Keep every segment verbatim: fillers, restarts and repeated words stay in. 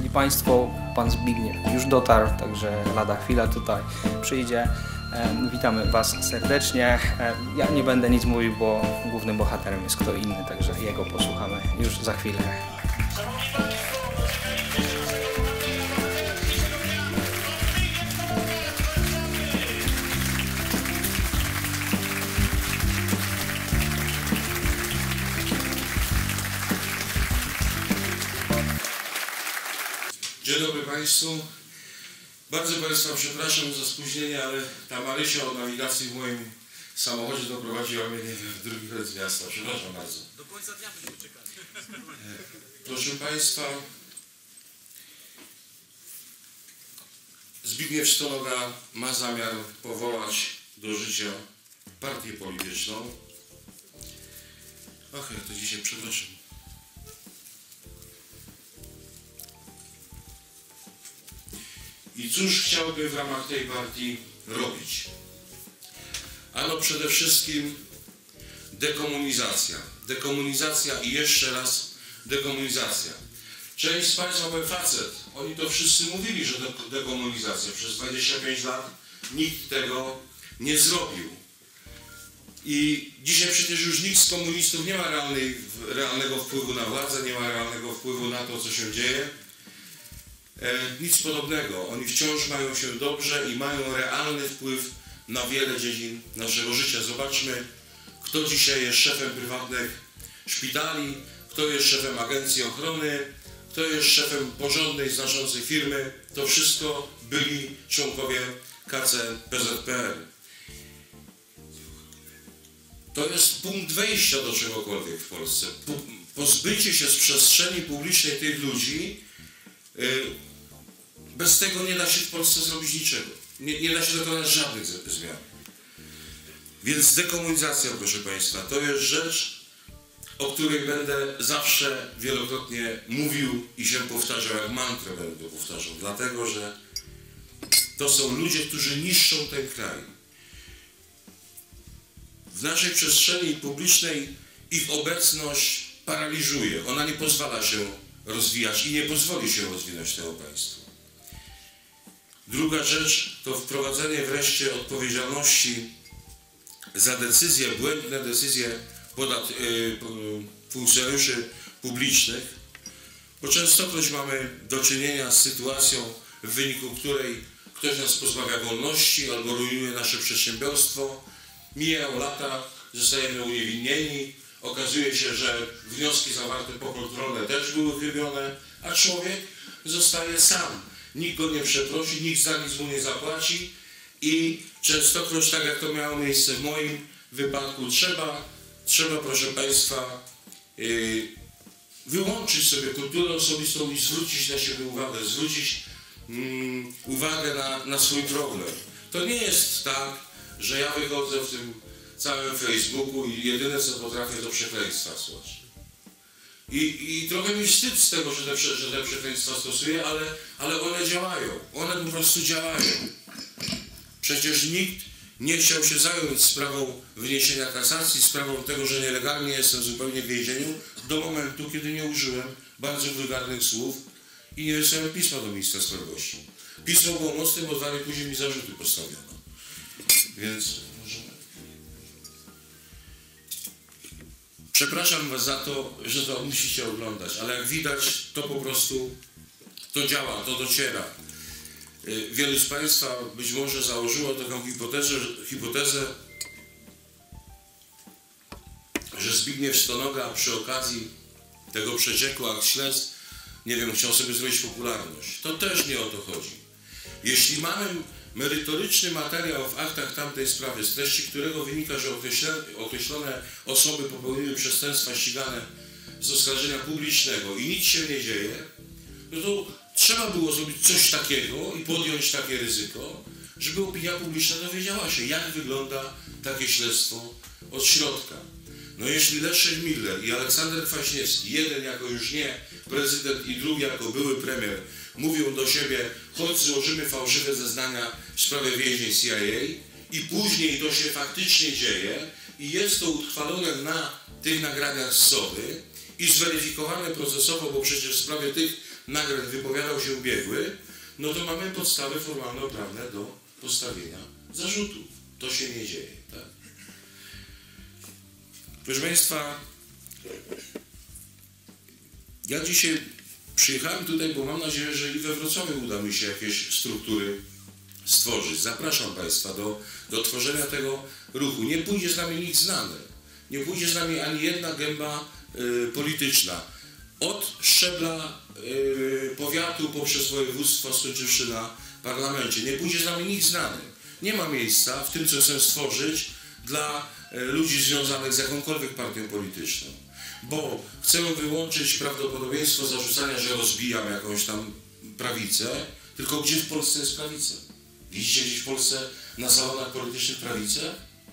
Szanowni Państwo, Pan Zbigniew już dotarł, także lada chwila tutaj przyjdzie. Witamy Was serdecznie. Ja nie będę nic mówił, bo głównym bohaterem jest kto inny, także jego posłuchamy już za chwilę. Dzień dobry Państwu. Bardzo Państwa przepraszam za spóźnienie, ale ta Marysia od nawigacji w moim samochodzie doprowadziła mnie w drugi koniec miasta. Przepraszam bardzo. Do końca dnia byśmy czekali. Proszę Państwa, Zbigniew Stonoga ma zamiar powołać do życia partię polityczną. Ach, ja to dzisiaj przepraszam. I cóż chciałby w ramach tej partii robić? Ano przede wszystkim dekomunizacja. Dekomunizacja i jeszcze raz dekomunizacja. Część z Państwa był facet. Oni to wszyscy mówili, że dekomunizacja. Przez dwadzieścia pięć lat nikt tego nie zrobił. I dzisiaj przecież już nikt z komunistów nie ma realnej, realnego wpływu na władzę, nie ma realnego wpływu na to, co się dzieje. Nic podobnego. Oni wciąż mają się dobrze i mają realny wpływ na wiele dziedzin naszego życia. Zobaczmy, kto dzisiaj jest szefem prywatnych szpitali, kto jest szefem agencji ochrony, kto jest szefem porządnej, znaczącej firmy. To wszystko byli członkowie K C P Z P R. To jest punkt wejścia do czegokolwiek w Polsce. Pozbycie się z przestrzeni publicznej tych ludzi. Bez tego nie da się w Polsce zrobić niczego. Nie, nie da się dokonać żadnych zmian. Więc dekomunizacja, proszę Państwa, to jest rzecz, o której będę zawsze wielokrotnie mówił i się powtarzał, jak mantrę będę powtarzał. Dlatego, że to są ludzie, którzy niszczą ten kraj. W naszej przestrzeni publicznej ich obecność paraliżuje. Ona nie pozwala się rozwijać i nie pozwoli się rozwinąć tego państwa. Druga rzecz to wprowadzenie wreszcie odpowiedzialności za decyzje, błędne decyzje podat, y, funkcjonariuszy publicznych, bo częstokroć mamy do czynienia z sytuacją, w wyniku której ktoś nas pozbawia wolności albo rujnuje nasze przedsiębiorstwo, mijają lata, zostajemy uniewinnieni, okazuje się, że wnioski zawarte pokontrolne też były chybione, a człowiek zostaje sam. Nikt go nie przeprosi, nikt za nic mu nie zapłaci i częstokroć, tak jak to miało miejsce w moim wypadku, trzeba, trzeba proszę Państwa, yy, wyłączyć sobie kulturę osobistą i zwrócić na siebie uwagę, zwrócić yy, uwagę na, na swój problem. To nie jest tak, że ja wychodzę w tym całym Facebooku i jedyne co potrafię to przekleństwa słać. I, I trochę mi wstyd z tego, że te, że te przekleństwa stosuję, ale, ale one działają. One po prostu działają. Przecież nikt nie chciał się zająć sprawą wniesienia kasacji, sprawą tego, że nielegalnie jestem zupełnie w więzieniu, do momentu, kiedy nie użyłem bardzo wulgarnych słów i nie wysłałem pisma do ministra sprawiedliwości. Pismo było mocne, bo dwa dni później mi zarzuty postawiono. Więc przepraszam Was za to, że to musicie oglądać, ale jak widać, to po prostu to działa, to dociera. Wielu z Państwa być może założyło taką hipotezę, hipotezę że Zbigniew Stonoga przy okazji tego przecieku akt śledztw, nie wiem, chciał sobie zrobić popularność. To też nie o to chodzi. Jeśli mamy merytoryczny materiał w aktach tamtej sprawy, z treści którego wynika, że określone osoby popełniły przestępstwa ścigane z oskarżenia publicznego i nic się nie dzieje, no to trzeba było zrobić coś takiego i podjąć takie ryzyko, żeby opinia publiczna dowiedziała się, jak wygląda takie śledztwo od środka. No jeśli Leszek Miller i Aleksander Kwaśniewski, jeden jako już nie prezydent i drugi jako były premier, mówią do siebie, choć złożymy fałszywe zeznania w sprawie więzień C I A i później to się faktycznie dzieje i jest to utrwalone na tych nagraniach z Sody i zweryfikowane procesowo, bo przecież w sprawie tych nagrań wypowiadał się biegły, no to mamy podstawy formalno-prawne do postawienia zarzutów. To się nie dzieje, tak? Proszę Państwa, ja dzisiaj przyjechałem tutaj, bo mam nadzieję, że i we Wrocławiu uda mi się jakieś struktury stworzyć. Zapraszam Państwa do, do tworzenia tego ruchu. Nie pójdzie z nami nic znane. Nie pójdzie z nami ani jedna gęba y, polityczna. Od szczebla y, powiatu poprzez województwo, skończywszy na parlamencie. Nie pójdzie z nami nic znane. Nie ma miejsca w tym, co chcę stworzyć dla y, ludzi związanych z jakąkolwiek partią polityczną. Bo chcemy wyłączyć prawdopodobieństwo zarzucania, że rozbijam jakąś tam prawicę, tylko gdzie w Polsce jest prawica? Widzicie gdzieś w Polsce na salonach politycznych prawicę?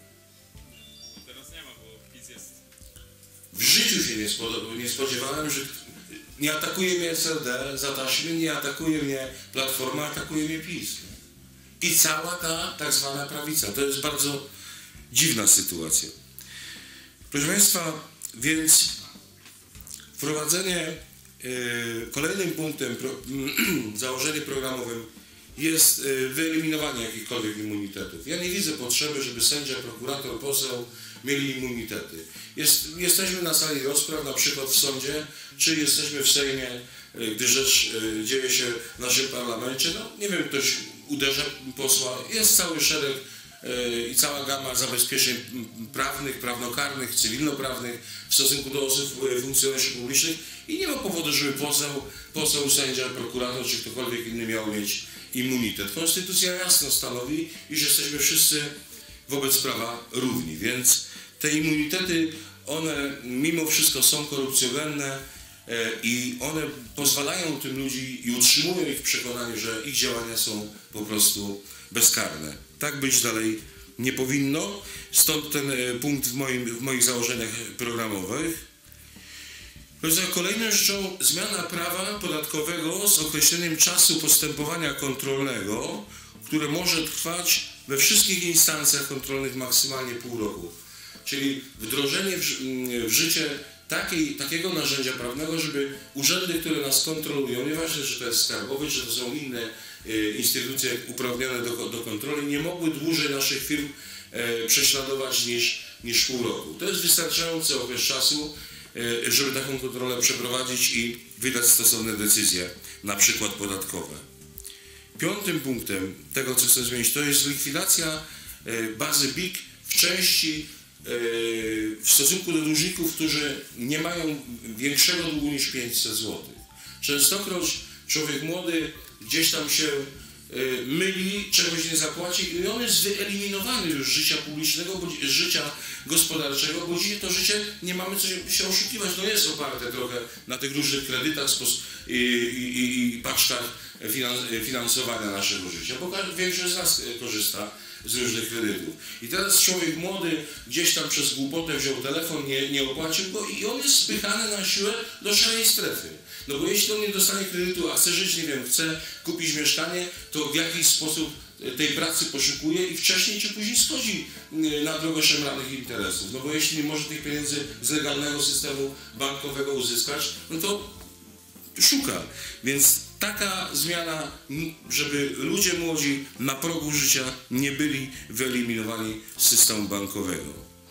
Teraz nie ma, bo PiS jest. W życiu się nie, spod- nie spodziewałem, że nie atakuje mnie S L D za taśmy, nie atakuje mnie Platforma, atakuje mnie PiS. I cała ta tak zwana prawica. To jest bardzo dziwna sytuacja. Proszę Państwa, więc wprowadzenie, yy, kolejnym punktem, pro, yy, założeniem programowym jest yy, wyeliminowanie jakichkolwiek immunitetów. Ja nie widzę potrzeby, żeby sędzia, prokurator, poseł mieli immunitety. Jest, jesteśmy na sali rozpraw, na przykład w sądzie, czy jesteśmy w Sejmie, yy, gdy rzecz yy, dzieje się w naszym parlamencie. No nie wiem, ktoś uderza posła. Jest cały szereg i cała gama zabezpieczeń prawnych, prawnokarnych, cywilnoprawnych w stosunku do osób, funkcjonariuszy publicznych i nie ma powodu, żeby poseł, poseł, sędzia, prokurator czy ktokolwiek inny miał mieć immunitet. Konstytucja jasno stanowi, iż jesteśmy wszyscy wobec prawa równi, więc te immunitety, one mimo wszystko są korupcjogenne i one pozwalają tym ludziom i utrzymują ich w przekonaniu, że ich działania są po prostu bezkarne. Tak być dalej nie powinno, stąd ten punkt w, moim, w moich założeniach programowych. Kolejną rzeczą zmiana prawa podatkowego z określeniem czasu postępowania kontrolnego, które może trwać we wszystkich instancjach kontrolnych maksymalnie pół roku. Czyli wdrożenie w, w życie takiej, takiego narzędzia prawnego, żeby urzędy, które nas kontrolują, nieważne, czy to jest skarbowy, czy to są inne instytucje uprawnione do, do kontroli, nie mogły dłużej naszych firm e, prześladować niż, niż pół roku. To jest wystarczający okres czasu, e, żeby taką kontrolę przeprowadzić i wydać stosowne decyzje, na przykład podatkowe. Piątym punktem tego, co chcę zmienić, to jest likwidacja e, bazy B I K w części e, w stosunku do dłużników, którzy nie mają większego długu niż pięćset złotych. Częstokroć człowiek młody gdzieś tam się y, myli, czegoś nie zapłaci i on jest wyeliminowany już z życia publicznego, bo, z życia gospodarczego, bo dzisiaj to życie nie mamy co się, się oszukiwać. No jest oparte trochę na tych różnych kredytach i, i, i paczkach finansowania naszego życia, bo większość z nas korzysta z różnych kredytów. I teraz człowiek młody gdzieś tam przez głupotę wziął telefon, nie, nie opłacił go i on jest spychany na siłę do szarej strefy. No bo jeśli on nie dostanie kredytu, a chce żyć, nie wiem, chce kupić mieszkanie, to w jakiś sposób tej pracy poszukuje i wcześniej czy później schodzi na drogę szemranych interesów. No bo jeśli nie może tych pieniędzy z legalnego systemu bankowego uzyskać, no to szuka. Więc taka zmiana, żeby ludzie młodzi na progu życia nie byli wyeliminowani z systemu bankowego.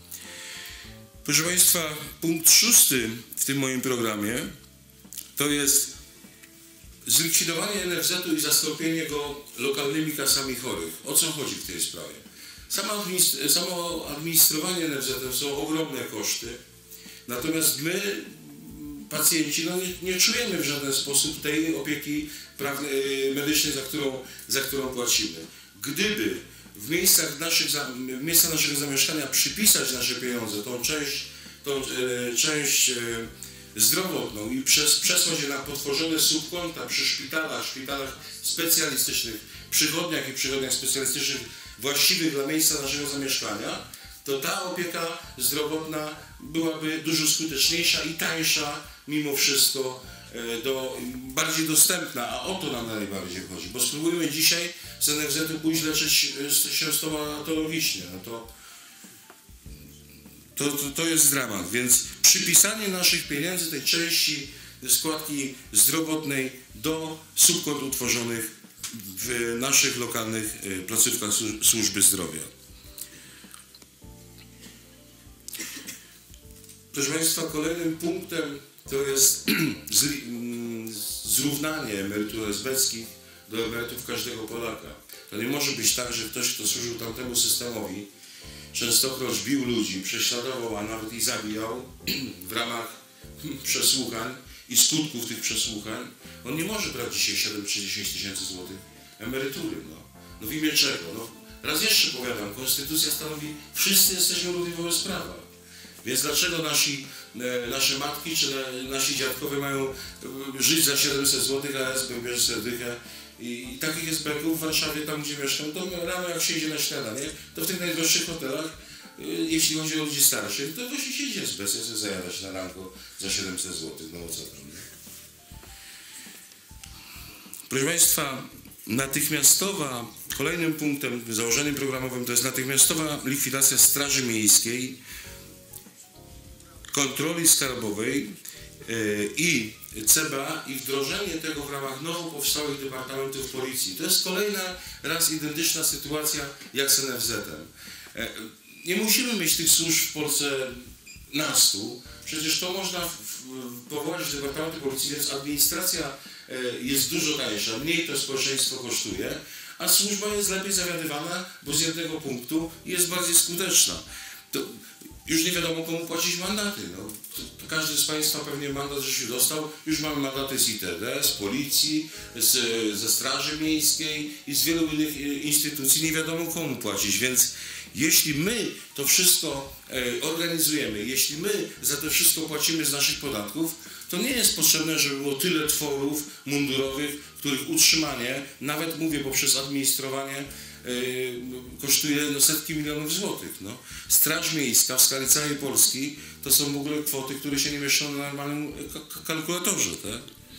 Proszę Państwa, punkt szósty w tym moim programie to jest zlikwidowanie N F Z-u i zastąpienie go lokalnymi kasami chorych. O co chodzi w tej sprawie? Samo, administ- samo administrowanie N F Z-em są ogromne koszty, natomiast my, pacjenci, no nie, nie czujemy w żaden sposób tej opieki prawnej, medycznej, za którą, za którą płacimy. Gdyby w miejscach naszych, w miejscach naszego zamieszkania przypisać nasze pieniądze, tą część, tą, e, część e, zdrowotną i przez, przesłać je na potworzone subkonta przy szpitalach, szpitalach specjalistycznych, przychodniach i przychodniach specjalistycznych właściwych dla miejsca naszego zamieszkania, to ta opieka zdrowotna byłaby dużo skuteczniejsza i tańsza mimo wszystko, do, bardziej dostępna, a o to nam najbardziej chodzi, bo spróbujmy dzisiaj z N F Z-u pójść leczyć się stomatologicznie, no to To, to, to jest dramat, więc przypisanie naszych pieniędzy, tej części składki zdrowotnej do subkont utworzonych w naszych lokalnych placówkach służby zdrowia. Proszę Państwa, kolejnym punktem to jest zrównanie emerytur esbeckich do emerytów każdego Polaka. To nie może być tak, że ktoś, kto służył tamtemu systemowi, częstokroć bił ludzi, prześladował, a nawet i zabijał w ramach przesłuchań i skutków tych przesłuchań, on nie może brać dzisiaj siedem czy dziesięć tysięcy złotych emerytury. No. no w imię czego? No, raz jeszcze powiadam, konstytucja stanowi, wszyscy jesteśmy równi wobec prawa. Więc dlaczego nasi, e, nasze matki czy na, nasi dziadkowie mają żyć za siedemset złotych, a S B bierze sobie dychę? I, I takich S B-ków w Warszawie, tam gdzie mieszkam, to rano jak się idzie na śniadanie, to w tych najdroższych hotelach, e, jeśli chodzi o ludzi starszych, to właśnie się idzie z bez, ja sobie zajadać na ranko za siedemset złotych, no co tam, nie? Proszę Państwa, natychmiastowa, kolejnym punktem, założeniem programowym to jest natychmiastowa likwidacja Straży Miejskiej, kontroli skarbowej yy, i C B A i wdrożenie tego w ramach nowo powstałych departamentów policji. To jest kolejna raz identyczna sytuacja jak z N F Z-em. Yy, nie musimy mieć tych służb w Polsce nastu. Przecież to można w, w, powołać w departamenty policji, więc administracja yy, jest dużo tańsza, mniej to społeczeństwo kosztuje, a służba jest lepiej zawiadywana, bo z jednego punktu jest bardziej skuteczna. To, już nie wiadomo, komu płacić mandaty. No. Każdy z Państwa pewnie mandat, że się dostał. Już mamy mandaty z I T D, z Policji, z, ze Straży Miejskiej i z wielu innych instytucji. Nie wiadomo, komu płacić. Więc jeśli my to wszystko e, organizujemy, jeśli my za to wszystko płacimy z naszych podatków, to nie jest potrzebne, żeby było tyle tworów mundurowych, których utrzymanie, nawet mówię poprzez administrowanie, Yy, kosztuje no, setki milionów złotych. No. Straż Miejska w skali całej Polski to są w ogóle kwoty, które się nie mieszczą na normalnym kalkulatorze. Tak?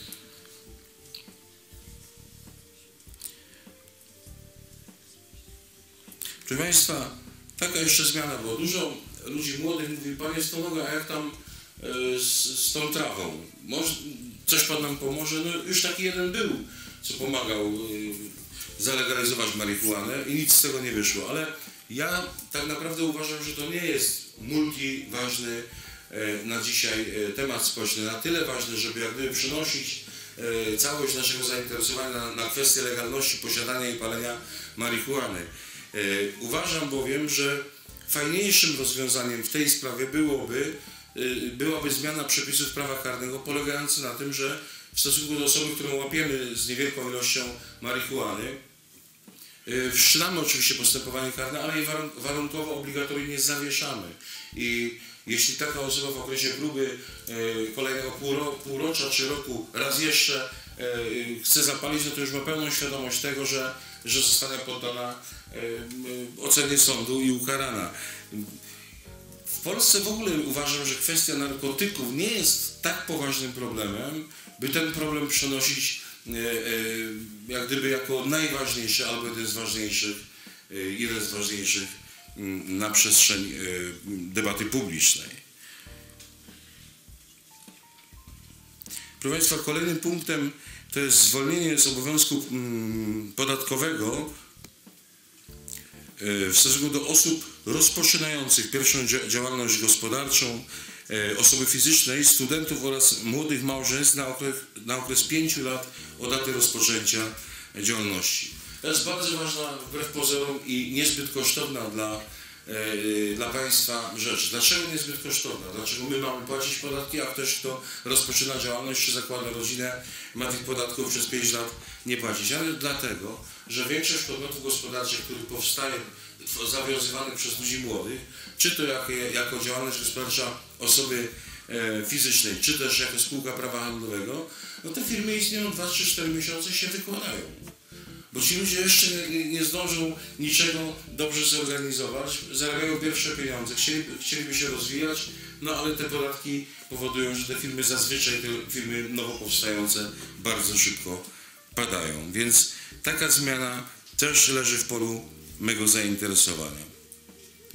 Proszę Państwa, taka jeszcze zmiana, bo dużo ludzi młodych mówi, Panie Stonoga, a jak tam yy, z, z tą trawą? Może, coś Pan nam pomoże? No już taki jeden był, co pomagał yy, zalegalizować marihuanę i nic z tego nie wyszło, ale ja tak naprawdę uważam, że to nie jest multiważny na dzisiaj temat społeczny, na tyle ważny, żeby jak gdyby przenosić całość naszego zainteresowania na, na kwestię legalności posiadania i palenia marihuany. Uważam bowiem, że fajniejszym rozwiązaniem w tej sprawie byłoby, byłaby zmiana przepisów prawa karnego polegająca na tym, że w stosunku do osoby, którą łapiemy z niewielką ilością marihuany, wszczynamy oczywiście postępowanie karne, ale je warunkowo, obligatoryjnie zawieszamy. I jeśli taka osoba w okresie próby kolejnego półrocza czy roku raz jeszcze chce zapalić, no to już ma pełną świadomość tego, że, że zostanie poddana ocenie sądu i ukarana. W Polsce w ogóle uważam, że kwestia narkotyków nie jest tak poważnym problemem, by ten problem przenosić e, e, jak gdyby jako najważniejszy, albo jeden z ważniejszych, e, jeden z ważniejszych m, na przestrzeni e, debaty publicznej. Proszę Państwa, kolejnym punktem to jest zwolnienie z obowiązku m, podatkowego w stosunku do osób rozpoczynających pierwszą działalność gospodarczą, osoby fizycznej, studentów oraz młodych małżeństw na okres, na okres pięciu lat od daty rozpoczęcia działalności. To jest bardzo ważna, wbrew pozorom, i niezbyt kosztowna dla, e, dla państwa rzecz. Dlaczego niezbyt kosztowna? Dlaczego my mamy płacić podatki, a ktoś, kto rozpoczyna działalność czy zakłada rodzinę, ma tych podatków przez pięć lat nie płacić? Ale dlatego, że większość podmiotów gospodarczych, których powstaje, zawiązywanych przez ludzi młodych, czy to jako, jako działalność gospodarcza osoby e, fizycznej, czy też jako spółka prawa handlowego, no te firmy istnieją dwa, trzy, cztery miesiące, się wykładają. Bo ci ludzie jeszcze nie, nie zdążą niczego dobrze zorganizować, zarabiają pierwsze pieniądze, chcieli, chcieliby się rozwijać, no ale te podatki powodują, że te firmy zazwyczaj, te firmy nowo powstające bardzo szybko padają. Więc taka zmiana też leży w polu mego zainteresowania.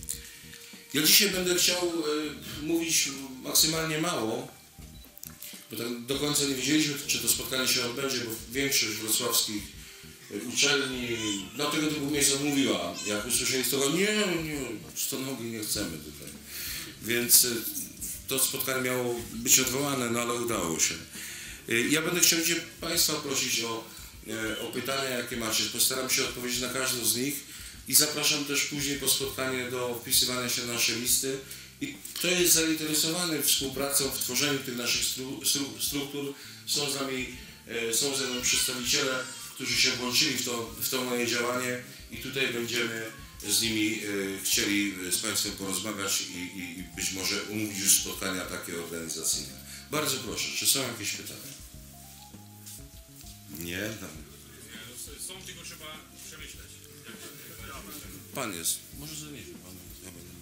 Ja dzisiaj będę chciał y, mówić maksymalnie mało, bo tak do końca nie wiedzieliśmy, czy to spotkanie się odbędzie, bo większość wrocławskich uczelni, no tego typu miejsca mówiła, jak usłyszeli z tego, nie, nie, stonogi nie chcemy tutaj. Więc to spotkanie miało być odwołane, no ale udało się. Ja będę chciał Cię Państwa prosić o, o pytania, jakie macie. Postaram się odpowiedzieć na każdą z nich i zapraszam też później po spotkaniu do wpisywania się na nasze listy. I kto jest zainteresowany współpracą w tworzeniu tych naszych stru, stru, struktur, są z nami, są ze mną przedstawiciele, którzy się włączyli w to, w to moje działanie i tutaj będziemy z nimi chcieli z Państwem porozmawiać i, i, i być może umówić już spotkania takie organizacyjne. Bardzo proszę, czy są jakieś pytania? Nie? No. Są, tylko trzeba przemyśleć. Pan jest. Może zaniesie Pan. Ja będę.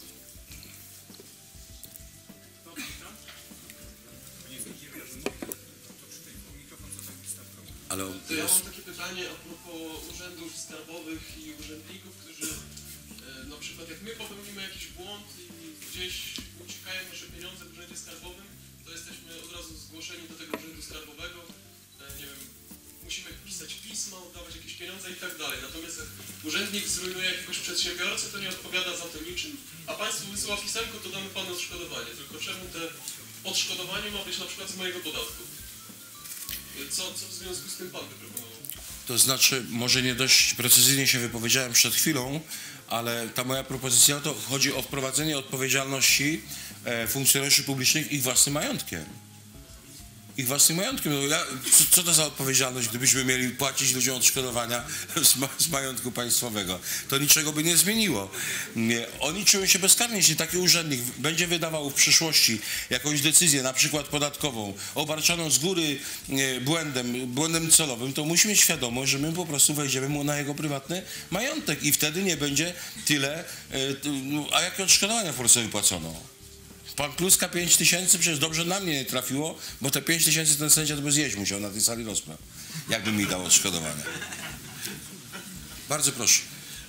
Ale on to ja mam takie pytanie a propos urzędów skarbowych i urzędników, którzy e, na przykład jak my popełnimy jakiś błąd i gdzieś uciekają nasze pieniądze w urzędzie skarbowym, to jesteśmy od razu zgłoszeni do tego urzędu skarbowego, e, nie wiem, musimy pisać pisma, oddawać jakieś pieniądze i tak dalej. Natomiast jak urzędnik zrujnuje jakiegoś przedsiębiorcę, to nie odpowiada za to niczym, a państwu wysyła pisemko, to damy panu odszkodowanie. Tylko czemu te odszkodowanie ma być na przykład z mojego podatku? Co, co w związku z tym Pan by proponował? To znaczy, może nie dość precyzyjnie się wypowiedziałem przed chwilą, ale ta moja propozycja to chodzi o wprowadzenie odpowiedzialności e, funkcjonariuszy publicznych ich własnym majątkiem. Ich własnym majątkiem. No ja, co, co to za odpowiedzialność, gdybyśmy mieli płacić ludziom odszkodowania z, ma, z majątku państwowego? To niczego by nie zmieniło. Nie, oni czują się bezkarni, jeśli taki urzędnik będzie wydawał w przyszłości jakąś decyzję, na przykład podatkową, obarczoną z góry nie, błędem, błędem celowym, to musimy mieć świadomość, że my po prostu wejdziemy mu na jego prywatny majątek i wtedy nie będzie tyle, e, a jakie odszkodowania w Polsce wypłacono? Pan Kluska pięć tysięcy, przecież dobrze na mnie nie trafiło, bo te pięć tysięcy ten sędzia to by zjeść musiał na tej sali rozpraw. Jakby mi dał odszkodowanie. Bardzo proszę.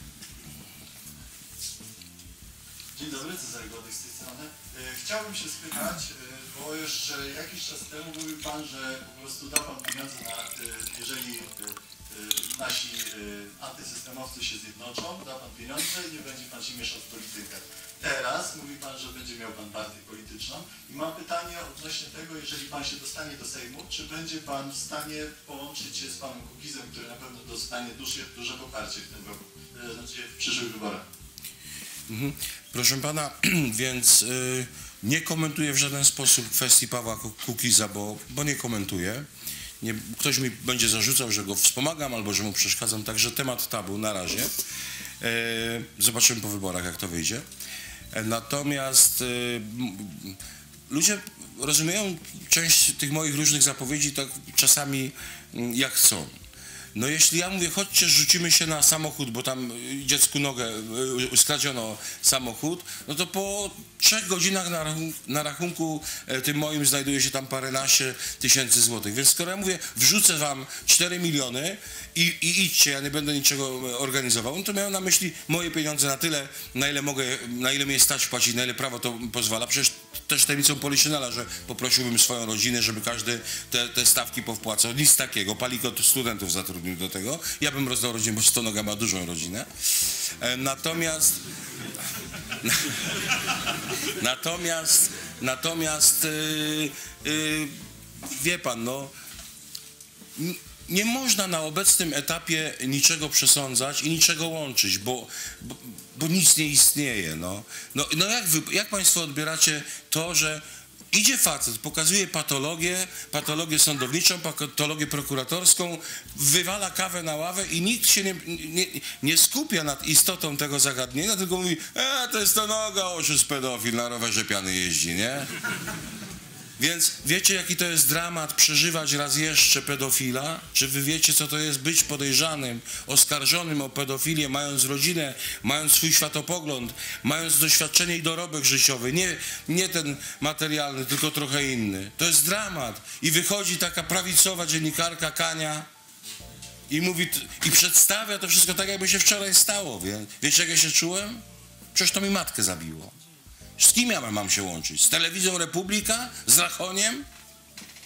Dzień dobry, Cezary Godek z tej strony. Chciałbym się spytać, bo jeszcze jakiś czas temu mówił Pan, że po prostu da Pan pieniądze na, jeżeli nasi antysystemowcy się zjednoczą, da Pan pieniądze i nie będzie Pan się mieszał w politykę. Teraz mówi Pan, że będzie miał Pan partię polityczną i mam pytanie odnośnie tego, jeżeli Pan się dostanie do Sejmu, czy będzie Pan w stanie połączyć się z Panem Kukizem, który na pewno dostanie duże, duże poparcie w tym roku, znaczy w przyszłych wyborach? Mhm. Proszę Pana, więc y, nie komentuję w żaden sposób kwestii Pawła Kukiza, bo, bo nie komentuję. Nie, ktoś mi będzie zarzucał, że go wspomagam albo że mu przeszkadzam, także temat tabu na razie. E, zobaczymy po wyborach, jak to wyjdzie. E, natomiast e, ludzie rozumieją część tych moich różnych zapowiedzi tak czasami jak chcą. No jeśli ja mówię, chodźcie, rzucimy się na samochód, bo tam dziecku nogę skradziono samochód, no to po trzech godzinach na rachunku, na rachunku tym moim znajduje się tam paręnaście tysięcy złotych. Więc skoro ja mówię, wrzucę wam cztery miliony i, i idźcie, ja nie będę niczego organizował, no to miałem na myśli moje pieniądze na tyle, na ile mogę, na ile mnie stać płacić, na ile prawo to pozwala. Przecież też tajemnicą Poliszynela, że poprosiłbym swoją rodzinę, żeby każdy te, te stawki powpłacał. Nic takiego. Palikot studentów zatrudnił do tego. Ja bym rozdał rodzinę, bo Stonoga ma dużą rodzinę. E, natomiast... natomiast... Natomiast... Yy, yy, wie pan, no... Nie można na obecnym etapie niczego przesądzać i niczego łączyć, bo, bo, bo nic nie istnieje. No, no, no jak, wy, jak Państwo odbieracie to, że idzie facet, pokazuje patologię, patologię sądowniczą, patologię prokuratorską, wywala kawę na ławę i nikt się nie, nie, nie skupia nad istotą tego zagadnienia, tylko mówi, e, to jest to noga, oszust pedofil, na rowerze piany jeździ, nie? Więc wiecie, jaki to jest dramat przeżywać raz jeszcze pedofila? Czy wy wiecie, co to jest być podejrzanym, oskarżonym o pedofilię, mając rodzinę, mając swój światopogląd, mając doświadczenie i dorobek życiowy? Nie, nie ten materialny, tylko trochę inny. To jest dramat. I wychodzi taka prawicowa dziennikarka Kania i mówi, i przedstawia to wszystko tak, jakby się wczoraj stało. Wie? Wiecie, jak ja się czułem? Przecież to mi matkę zabiło. Z kim ja mam się łączyć? Z telewizją Republika? Z Rachoniem?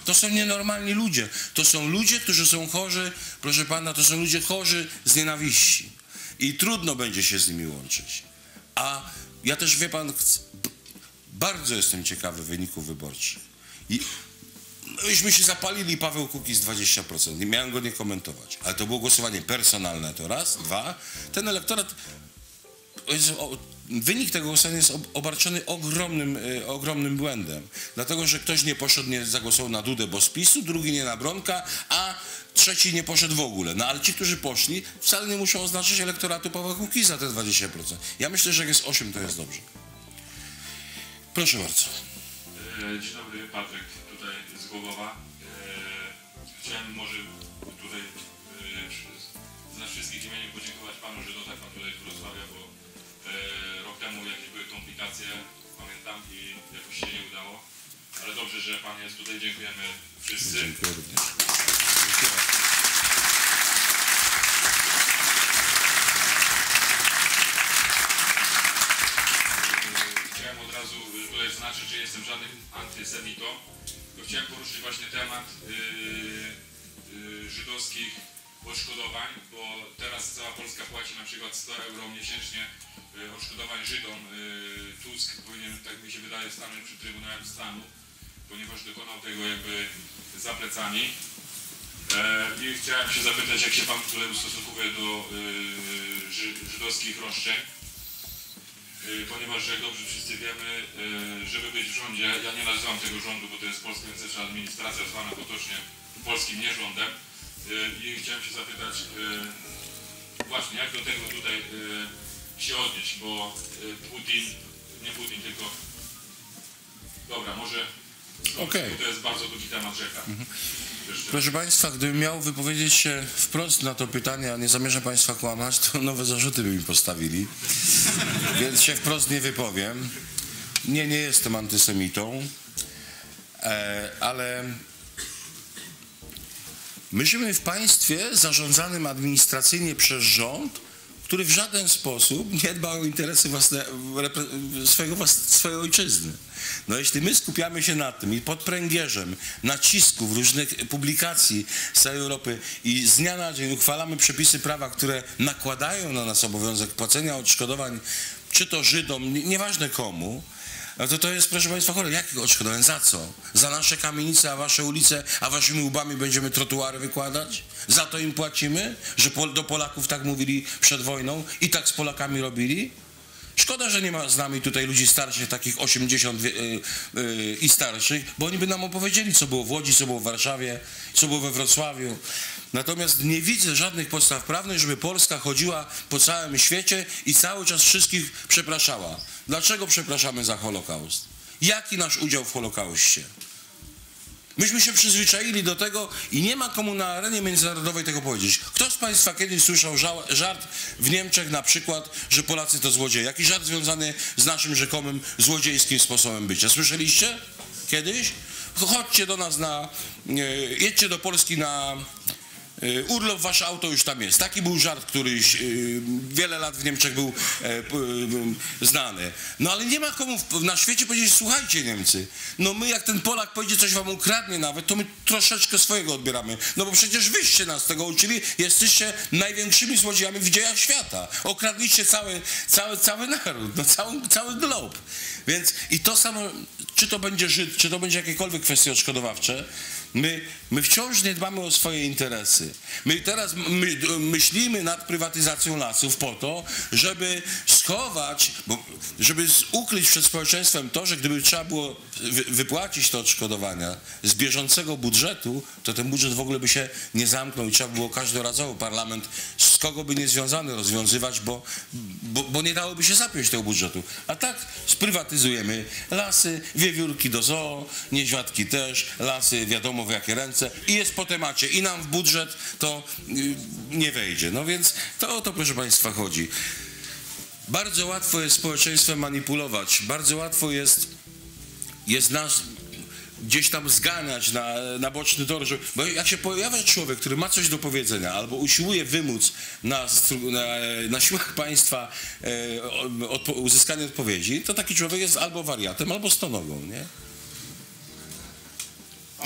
To są nienormalni ludzie. To są ludzie, którzy są chorzy, proszę pana, to są ludzie chorzy z nienawiści. I trudno będzie się z nimi łączyć. A ja też, wie pan, bardzo jestem ciekawy wyników wyborczych. I myśmy się zapalili, Paweł Kukiz dwadzieścia procent. Nie miałem go nie komentować. Ale to było głosowanie personalne, to raz. Dwa. Ten elektorat... Wynik tego głosowania jest obarczony ogromnym, e, ogromnym błędem. Dlatego, że ktoś nie poszedł, nie zagłosował na Dudę, bo z PiSu, drugi nie na Bronka, a trzeci nie poszedł w ogóle. No ale ci, którzy poszli, wcale nie muszą oznaczyć elektoratu Pawła Kukiza te dwadzieścia procent. Ja myślę, że jak jest osiem, to jest dobrze. Proszę bardzo. Dzień dobry, Patryk tutaj z Głogowa. Chciałem może tutaj z nas wszystkich imieniu podziękować panu, że dotarł pan tutaj do Wrocławia, bo rok temu jakieś były komplikacje, pamiętam, i jakoś się nie udało. Ale dobrze, że pan jest tutaj, dziękujemy wszyscy. Dziękuję również. Chciałem od razu tutaj zaznaczyć, że jestem żadnym antysemitą, tylko chciałem poruszyć właśnie temat yy, yy, żydowskich odszkodowań, bo teraz cała Polska płaci na przykład sto euro miesięcznie yy, odszkodowań Żydom. Yy, Tusk powinien, tak mi się wydaje, stanąć przed Trybunałem Stanu, ponieważ dokonał tego jakby za plecami. Yy, I chciałem się zapytać, jak się pan tutaj ustosunkuje do yy, ży, żydowskich roszczeń. Ponieważ, jak dobrze wszyscy wiemy, żeby być w rządzie, ja nie nazywam tego rządu, bo to jest Polska Wewnętrzna Administracja, zwana potocznie polskim nierządem. I chciałem się zapytać właśnie, jak do tego tutaj się odnieść, bo Putin, nie Putin, tylko... Dobra, może... Okay. To jest bardzo długi temat rzeka. Mhm. Proszę państwa, gdybym miał wypowiedzieć się wprost na to pytanie, a nie zamierzam państwa kłamać, to nowe zarzuty by mi postawili. Więc się wprost nie wypowiem. Nie, nie jestem antysemitą, e, ale my żyjemy w państwie zarządzanym administracyjnie przez rząd, który w żaden sposób nie dba o interesy własne, swojego, swojej ojczyzny. No jeśli my skupiamy się na tym i pod pręgierzem nacisków różnych publikacji z całej Europy i z dnia na dzień uchwalamy przepisy prawa, które nakładają na nas obowiązek płacenia odszkodowań, czy to Żydom, nieważne komu, no to to jest, proszę państwa, chore. Jakich odszkodowań? Za co? Za nasze kamienice, a wasze ulice, a waszymi łbami będziemy trotuary wykładać? Za to im płacimy? Że Pol do Polaków tak mówili przed wojną i tak z Polakami robili? Szkoda, że nie ma z nami tutaj ludzi starszych, takich osiemdziesiąt yy, yy, i starszych, bo oni by nam opowiedzieli, co było w Łodzi, co było w Warszawie, co było we Wrocławiu. Natomiast nie widzę żadnych podstaw prawnych, żeby Polska chodziła po całym świecie i cały czas wszystkich przepraszała. Dlaczego przepraszamy za Holokaust? Jaki nasz udział w Holokauście? Myśmy się przyzwyczaili do tego i nie ma komu na arenie międzynarodowej tego powiedzieć. Kto z państwa kiedyś słyszał żart w Niemczech na przykład, że Polacy to złodzieje? Jakiś żart związany z naszym rzekomym złodziejskim sposobem bycia. Słyszeliście? Kiedyś? Chodźcie do nas na... jedźcie do Polski na... urlop, wasze auto już tam jest. Taki był żart, który wiele lat w Niemczech był znany. No ale nie ma komu na świecie powiedzieć, słuchajcie Niemcy, no my jak ten Polak pojedzie, coś wam ukradnie nawet, to my troszeczkę swojego odbieramy. No bo przecież wyście nas tego uczyli, jesteście największymi złodziejami w dziejach świata. Okradliście cały, cały, cały naród, no cały, cały glob. Więc i to samo, czy to będzie Żyd, czy to będzie jakiekolwiek kwestie odszkodowawcze, My, my wciąż nie dbamy o swoje interesy. My teraz my, myślimy nad prywatyzacją lasów po to, żeby schować, bo, żeby ukryć przed społeczeństwem to, że gdyby trzeba było wy, wypłacić te odszkodowania z bieżącego budżetu, to ten budżet w ogóle by się nie zamknął i trzeba było każdorazowo parlament z kogo by nie związany rozwiązywać, bo, bo, bo nie dałoby się zapiąć tego budżetu. A tak sprywatyzujemy lasy, wiewiórki do zoo, niedźwiadki też, lasy wiadomo w jakie ręce i jest po temacie i nam w budżet to yy, nie wejdzie. No więc to o to, proszę państwa, chodzi. Bardzo łatwo jest społeczeństwem manipulować, bardzo łatwo jest, jest nas gdzieś tam zganiać na, na boczny tor, że, bo jak się pojawia człowiek, który ma coś do powiedzenia albo usiłuje wymóc na, na, na siłach państwa e, od, uzyskanie odpowiedzi, to taki człowiek jest albo wariatem, albo stonogą, nie?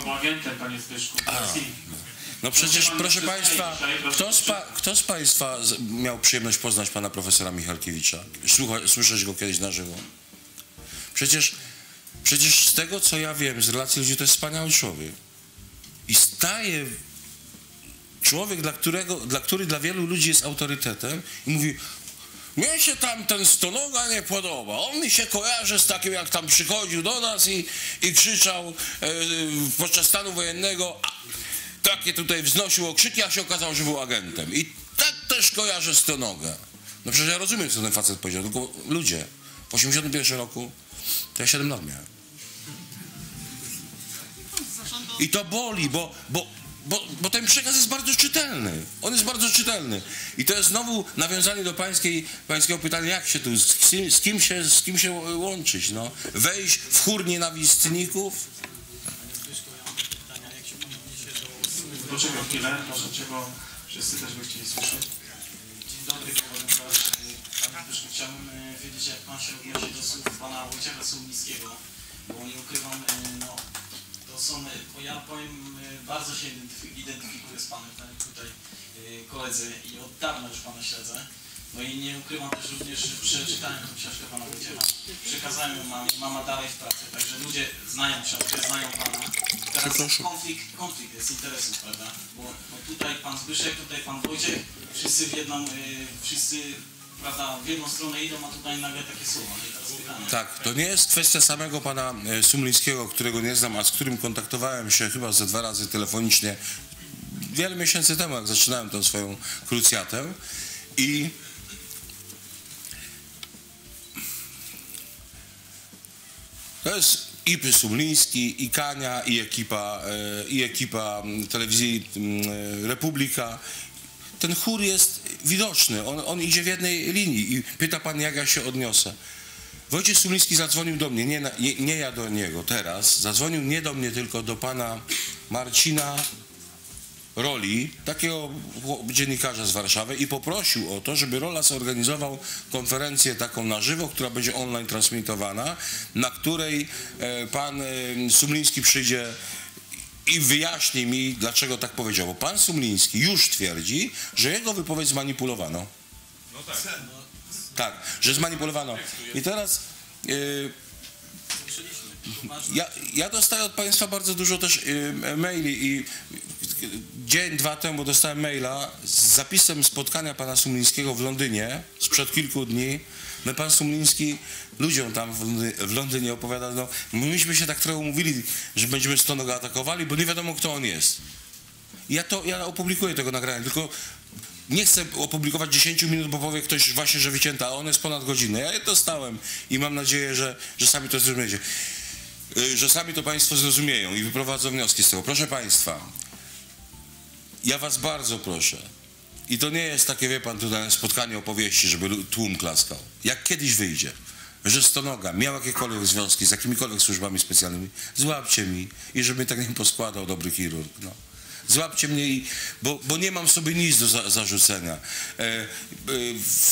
albo agentem, panie Zbyszku. No przecież, proszę Państwa, kto z, pa, kto z Państwa z, miał przyjemność poznać pana profesora Michalkiewicza? Słucha, słyszeć go kiedyś na żywo? Przecież, przecież z tego, co ja wiem, z relacji ludzi, to jest wspaniały człowiek. I staje człowiek, dla którego, dla który dla wielu ludzi jest autorytetem i mówi: mnie się tam ten Stonoga nie podoba. On mi się kojarzy z takim, jak tam przychodził do nas i, i krzyczał e, podczas stanu wojennego, a, takie tutaj wznosił okrzyki, a się okazało, że był agentem. I tak też kojarzę Stonogę. No przecież ja rozumiem, co ten facet powiedział, tylko ludzie, w osiemdziesiątym pierwszym roku to ja siedem lat miałem. I to boli, bo, bo, bo, bo ten przekaz jest bardzo czytelny. On jest bardzo czytelny. I to jest znowu nawiązanie do pańskiej, pańskiego pytania, jak się tu, z kim, z kim, się, z kim się łączyć, no? Wejść w chór nienawistników? Poczekaj chwilę, proszę cię, bo wszyscy też by chcieli słyszeć. Dzień dobry, panie Zbyszku. Chciałbym wiedzieć, jak pan się odnosi do słów pana Wojciecha Sułnickiego, bo nie ukrywam, no, to są, bo ja powiem, bardzo się identyfikuję z panem tutaj koledzy i od dawna już pana śledzę. No i nie ukrywam też również, że przeczytałem tę książkę pana Wojciecha. Przekazałem ją mamie, mama dalej w pracy, także ludzie znają książkę, znają pana. Teraz jest konflikt, konflikt jest interesów, prawda? Bo, bo tutaj pan Zbyszek, tutaj pan Wojciech, wszyscy w jedną, y, wszyscy, prawda, w jedną stronę idą, a tutaj nagle takie słowa. I teraz pytanie. Tak, to nie jest kwestia samego pana Sumlińskiego, którego nie znam, a z którym kontaktowałem się chyba ze dwa razy telefonicznie wiele miesięcy temu, jak zaczynałem tą swoją krucjatę. I to jest i Sumliński, i Kania, i ekipa, i ekipa telewizji Republika. Ten chór jest widoczny, on, on idzie w jednej linii i pyta pan, jak ja się odniosę. Wojciech Sumliński zadzwonił do mnie, nie, nie, nie ja do niego teraz, zadzwonił nie do mnie, tylko do pana Marcina Roli, takiego dziennikarza z Warszawy, i poprosił o to, żeby Rola zorganizował konferencję taką na żywo, która będzie online transmitowana, na której pan Sumliński przyjdzie i wyjaśni mi, dlaczego tak powiedział. Bo pan Sumliński już twierdzi, że jego wypowiedź zmanipulowano. No tak. Tak, że zmanipulowano. I teraz yy, ja, ja dostaję od państwa bardzo dużo też yy, maili i dzień, dwa temu dostałem maila z zapisem spotkania pana Sumlińskiego w Londynie sprzed kilku dni. No pan Sumliński ludziom tam w, Londy w Londynie opowiada, no myśmy się tak trochę umówili, że będziemy Stonoga atakowali, bo nie wiadomo, kto on jest. Ja to, ja opublikuję tego nagrania, tylko nie chcę opublikować dziesięciu minut, bo powie ktoś właśnie, że wycięta, a on jest ponad godzinę. Ja je dostałem i mam nadzieję, że, że sami to zrozumiecie. Że sami to państwo zrozumieją i wyprowadzą wnioski z tego. Proszę państwa, ja was bardzo proszę, i to nie jest takie, wie pan, tutaj spotkanie opowieści, żeby tłum klaskał. Jak kiedyś wyjdzie, że Stonoga miał jakiekolwiek związki z jakimikolwiek służbami specjalnymi, złapcie mi i żeby tak nie poskładał dobry chirurg. No. Złapcie mnie, i, bo, bo nie mam sobie nic do za, zarzucenia. E, e, w,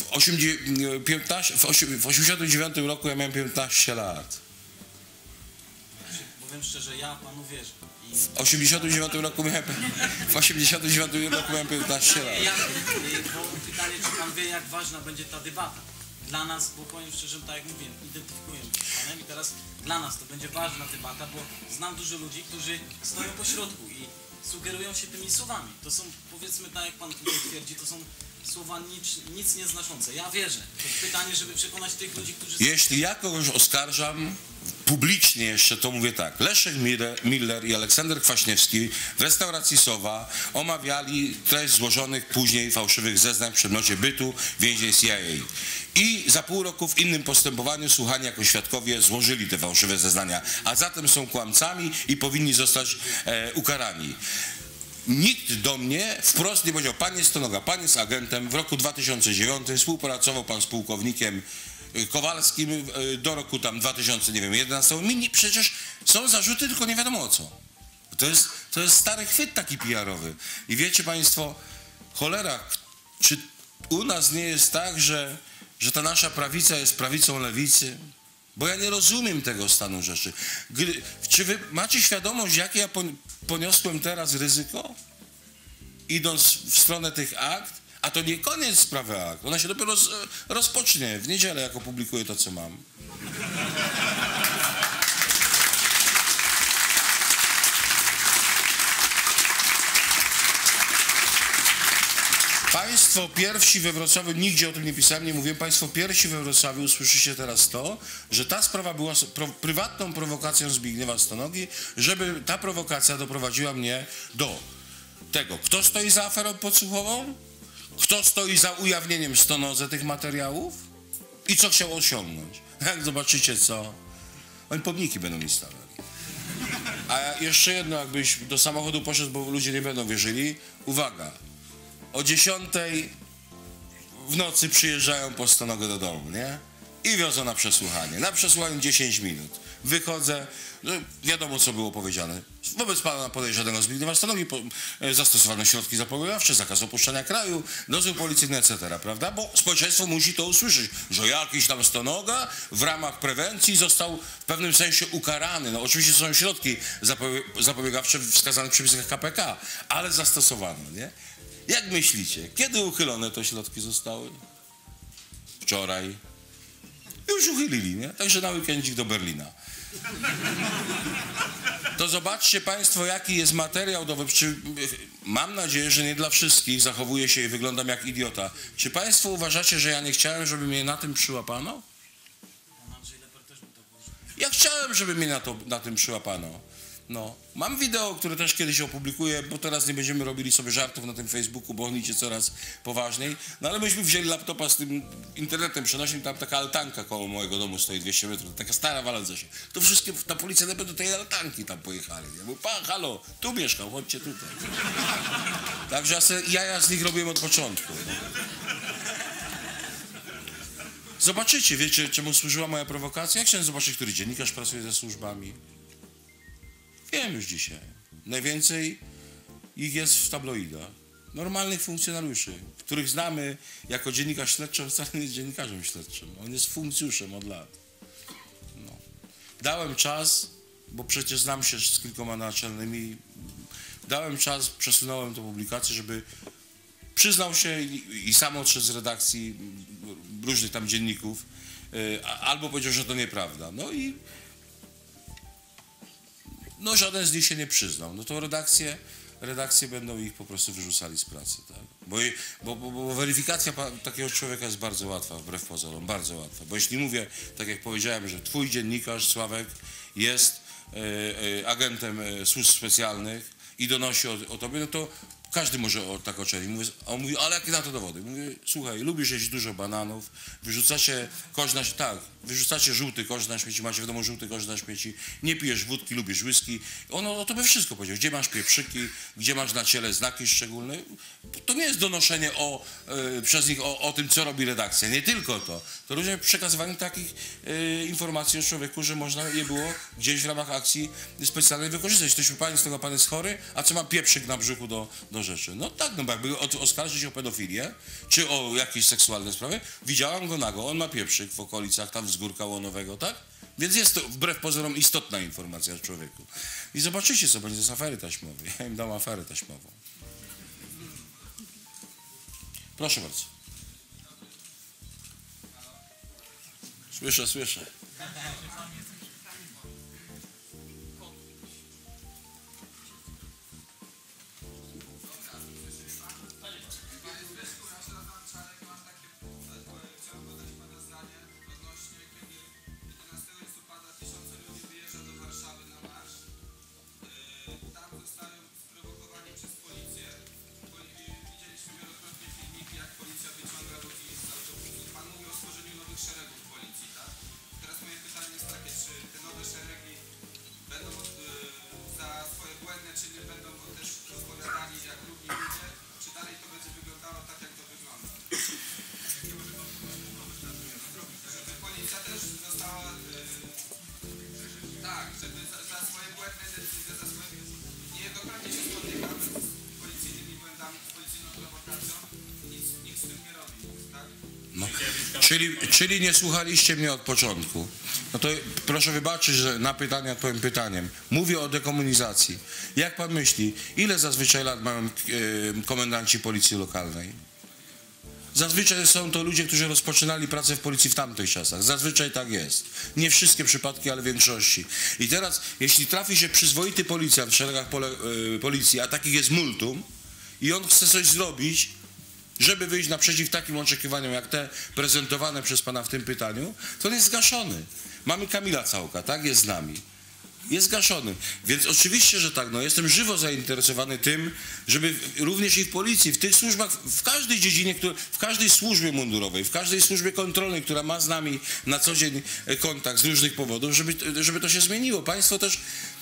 w osiemdziesiątym dziewiątym roku ja miałem piętnaście lat. Powiem szczerze, ja panu wierzę. I... W osiemdziesiątym dziewiątym roku miałem, w osiemdziesiątym dziewiątym roku miałem piętnaście lat. Ja, bo pytanie, czy pan wie, jak ważna będzie ta debata dla nas, bo powiem szczerze, tak jak mówiłem, identyfikujemy się z panem i teraz dla nas to będzie ważna debata, bo znam dużo ludzi, którzy stoją po środku i sugerują się tymi słowami. To są, powiedzmy, tak jak pan tutaj twierdzi, to są słowa nic, nic nieznaczące. Ja wierzę. To pytanie, żeby przekonać tych ludzi, którzy... Jeśli ja kogoś oskarżam, publicznie jeszcze, to mówię tak. Leszek Miller i Aleksander Kwaśniewski w restauracji Sowa omawiali treść złożonych później fałszywych zeznań w przedmiocie bytu więzień C I A. I za pół roku w innym postępowaniu słuchani jako świadkowie złożyli te fałszywe zeznania, a zatem są kłamcami i powinni zostać e, ukarani. Nikt do mnie wprost nie powiedział: pan jest Stonoga, pan jest agentem. W roku dwa tysiące dziewiątym współpracował pan z pułkownikiem Kowalskim do roku tam dwa tysiące jedenastego. Mini, przecież są zarzuty, tylko nie wiadomo o co. To jest, to jest stary chwyt taki P R-owy. I wiecie państwo, cholera, czy u nas nie jest tak, że, że ta nasza prawica jest prawicą lewicy? Bo ja nie rozumiem tego stanu rzeczy. Gdy, czy wy macie świadomość, jakie ja poniosłem teraz ryzyko? Idąc w stronę tych akt, a to nie koniec sprawy akt. Ona się dopiero roz, rozpocznie w niedzielę, jak opublikuję to, co mam. Państwo pierwsi we Wrocławiu, nigdzie o tym nie pisałem, nie mówiłem, Państwo pierwsi we Wrocławiu usłyszycie teraz to, że ta sprawa była pro, prywatną prowokacją Zbigniewa Stonogi, żeby ta prowokacja doprowadziła mnie do tego, kto stoi za aferą podsłuchową, kto stoi za ujawnieniem Stonodze tych materiałów i co chciał osiągnąć. Jak zobaczycie co, oni pomniki będą mi stawiali. A jeszcze jedno, jakbyś do samochodu poszedł, bo ludzie nie będą wierzyli, uwaga. O dziesiątej w nocy przyjeżdżają po Stonogę do domu, nie? I wiozą na przesłuchanie. Na przesłuchaniu dziesięć minut. Wychodzę, no wiadomo co było powiedziane. Wobec pana podejrzanego Zbigniewa Stonogi zastosowano środki zapobiegawcze, zakaz opuszczania kraju, dozór policyjny, et cetera, prawda? Bo społeczeństwo musi to usłyszeć, że jakiś tam Stonoga w ramach prewencji został w pewnym sensie ukarany. No oczywiście są środki zapobiegawcze wskazane w przepisach K P K, ale zastosowano, nie? Jak myślicie, kiedy uchylone te środki zostały? Wczoraj. Już uchylili, nie? Także na weekendzik do Berlina. To zobaczcie Państwo, jaki jest materiał do... Czy, mam nadzieję, że nie dla wszystkich, zachowuję się i wyglądam jak idiota. Czy Państwo uważacie, że ja nie chciałem, żeby mnie na tym przyłapano? Ja chciałem, żeby mnie na, to, na tym przyłapano. No, mam wideo, które też kiedyś opublikuję, bo teraz nie będziemy robili sobie żartów na tym Facebooku, bo on idzie coraz poważniej. No ale myśmy wzięli laptopa z tym internetem przenośnym, tam taka altanka koło mojego domu stoi dwieście metrów, taka stara waląca się. To wszystkie, ta policja do tej altanki tam pojechali. Ja mówię, pan, halo, tu mieszkam, chodźcie tutaj. Także ja, se, ja, ja z nich robiłem od początku. Zobaczycie, wiecie, czemu służyła moja prowokacja? Ja chciałem zobaczyć, który dziennikarz pracuje ze służbami. Wiem już dzisiaj. Najwięcej ich jest w tabloidach. Normalnych funkcjonariuszy, których znamy jako dziennikarz śledczy, on wcale nie jest dziennikarzem śledczym. On jest funkcjuszem od lat. No. Dałem czas, bo przecież znam się z kilkoma naczelnymi. Dałem czas, przesunąłem tę publikację, żeby przyznał się i, i sam odszedł z redakcji różnych tam dzienników, y, albo powiedział, że to nieprawda. No i no żaden z nich się nie przyznał. No to redakcje, redakcje będą ich po prostu wyrzucali z pracy, tak? Bo, bo, bo, bo weryfikacja takiego człowieka jest bardzo łatwa, wbrew pozorom, bardzo łatwa. Bo jeśli mówię, tak jak powiedziałem, że twój dziennikarz, Sławek, jest e, e, agentem e, służb specjalnych i donosi o, o tobie, no to każdy może o, tak ocenić. Mówię, a on mówi, ale jakie na to dowody? Mówię, słuchaj, lubisz jeść dużo bananów, wyrzucacie kosz na śmieci, tak, wyrzucacie żółty kosz na śmieci, macie wiadomo żółty kosz na śmieci, nie pijesz wódki, lubisz whisky. On o tobie wszystko powiedział, gdzie masz pieprzyki, gdzie masz na ciele znaki szczególne. To nie jest donoszenie o, y, przez nich o, o tym, co robi redakcja, nie tylko to. To również przekazywanie takich y, informacji o człowieku, że można je było gdzieś w ramach akcji specjalnej wykorzystać. Ktoś pani z tego, pan jest chory, a co ma pieprzyk na brzuchu do, do rzeczy. No tak, no bo jakby oskarżyć o pedofilię, czy o jakieś seksualne sprawy, widziałam go nago, on ma pieprzyk w okolicach tam wzgórka łonowego, tak? Więc jest to wbrew pozorom istotna informacja o człowieku. I zobaczycie, co będzie z afery taśmowej. Ja im dam aferę taśmową. Proszę bardzo. Słyszę, słyszę. No, czyli, czyli nie słuchaliście mnie od początku. No to proszę wybaczyć, że na pytanie odpowiem pytaniem. Mówię o dekomunizacji. Jak pan myśli, ile zazwyczaj lat mają e, komendanci policji lokalnej? Zazwyczaj są to ludzie, którzy rozpoczynali pracę w policji w tamtych czasach. Zazwyczaj tak jest. Nie wszystkie przypadki, ale w większości. I teraz, jeśli trafi się przyzwoity policjant w szeregach pole, e, policji, a takich jest multum, i on chce coś zrobić, żeby wyjść naprzeciw takim oczekiwaniom, jak te prezentowane przez pana w tym pytaniu, to on jest zgaszony. Mamy Kamila Całka, tak? Jest z nami. Jest zgaszony. Więc oczywiście, że tak, no jestem żywo zainteresowany tym, żeby również i w policji, w tych służbach, w każdej dziedzinie, w każdej służbie mundurowej, w każdej służbie kontrolnej, która ma z nami na co dzień kontakt z różnych powodów, żeby, żeby to się zmieniło. Państwo też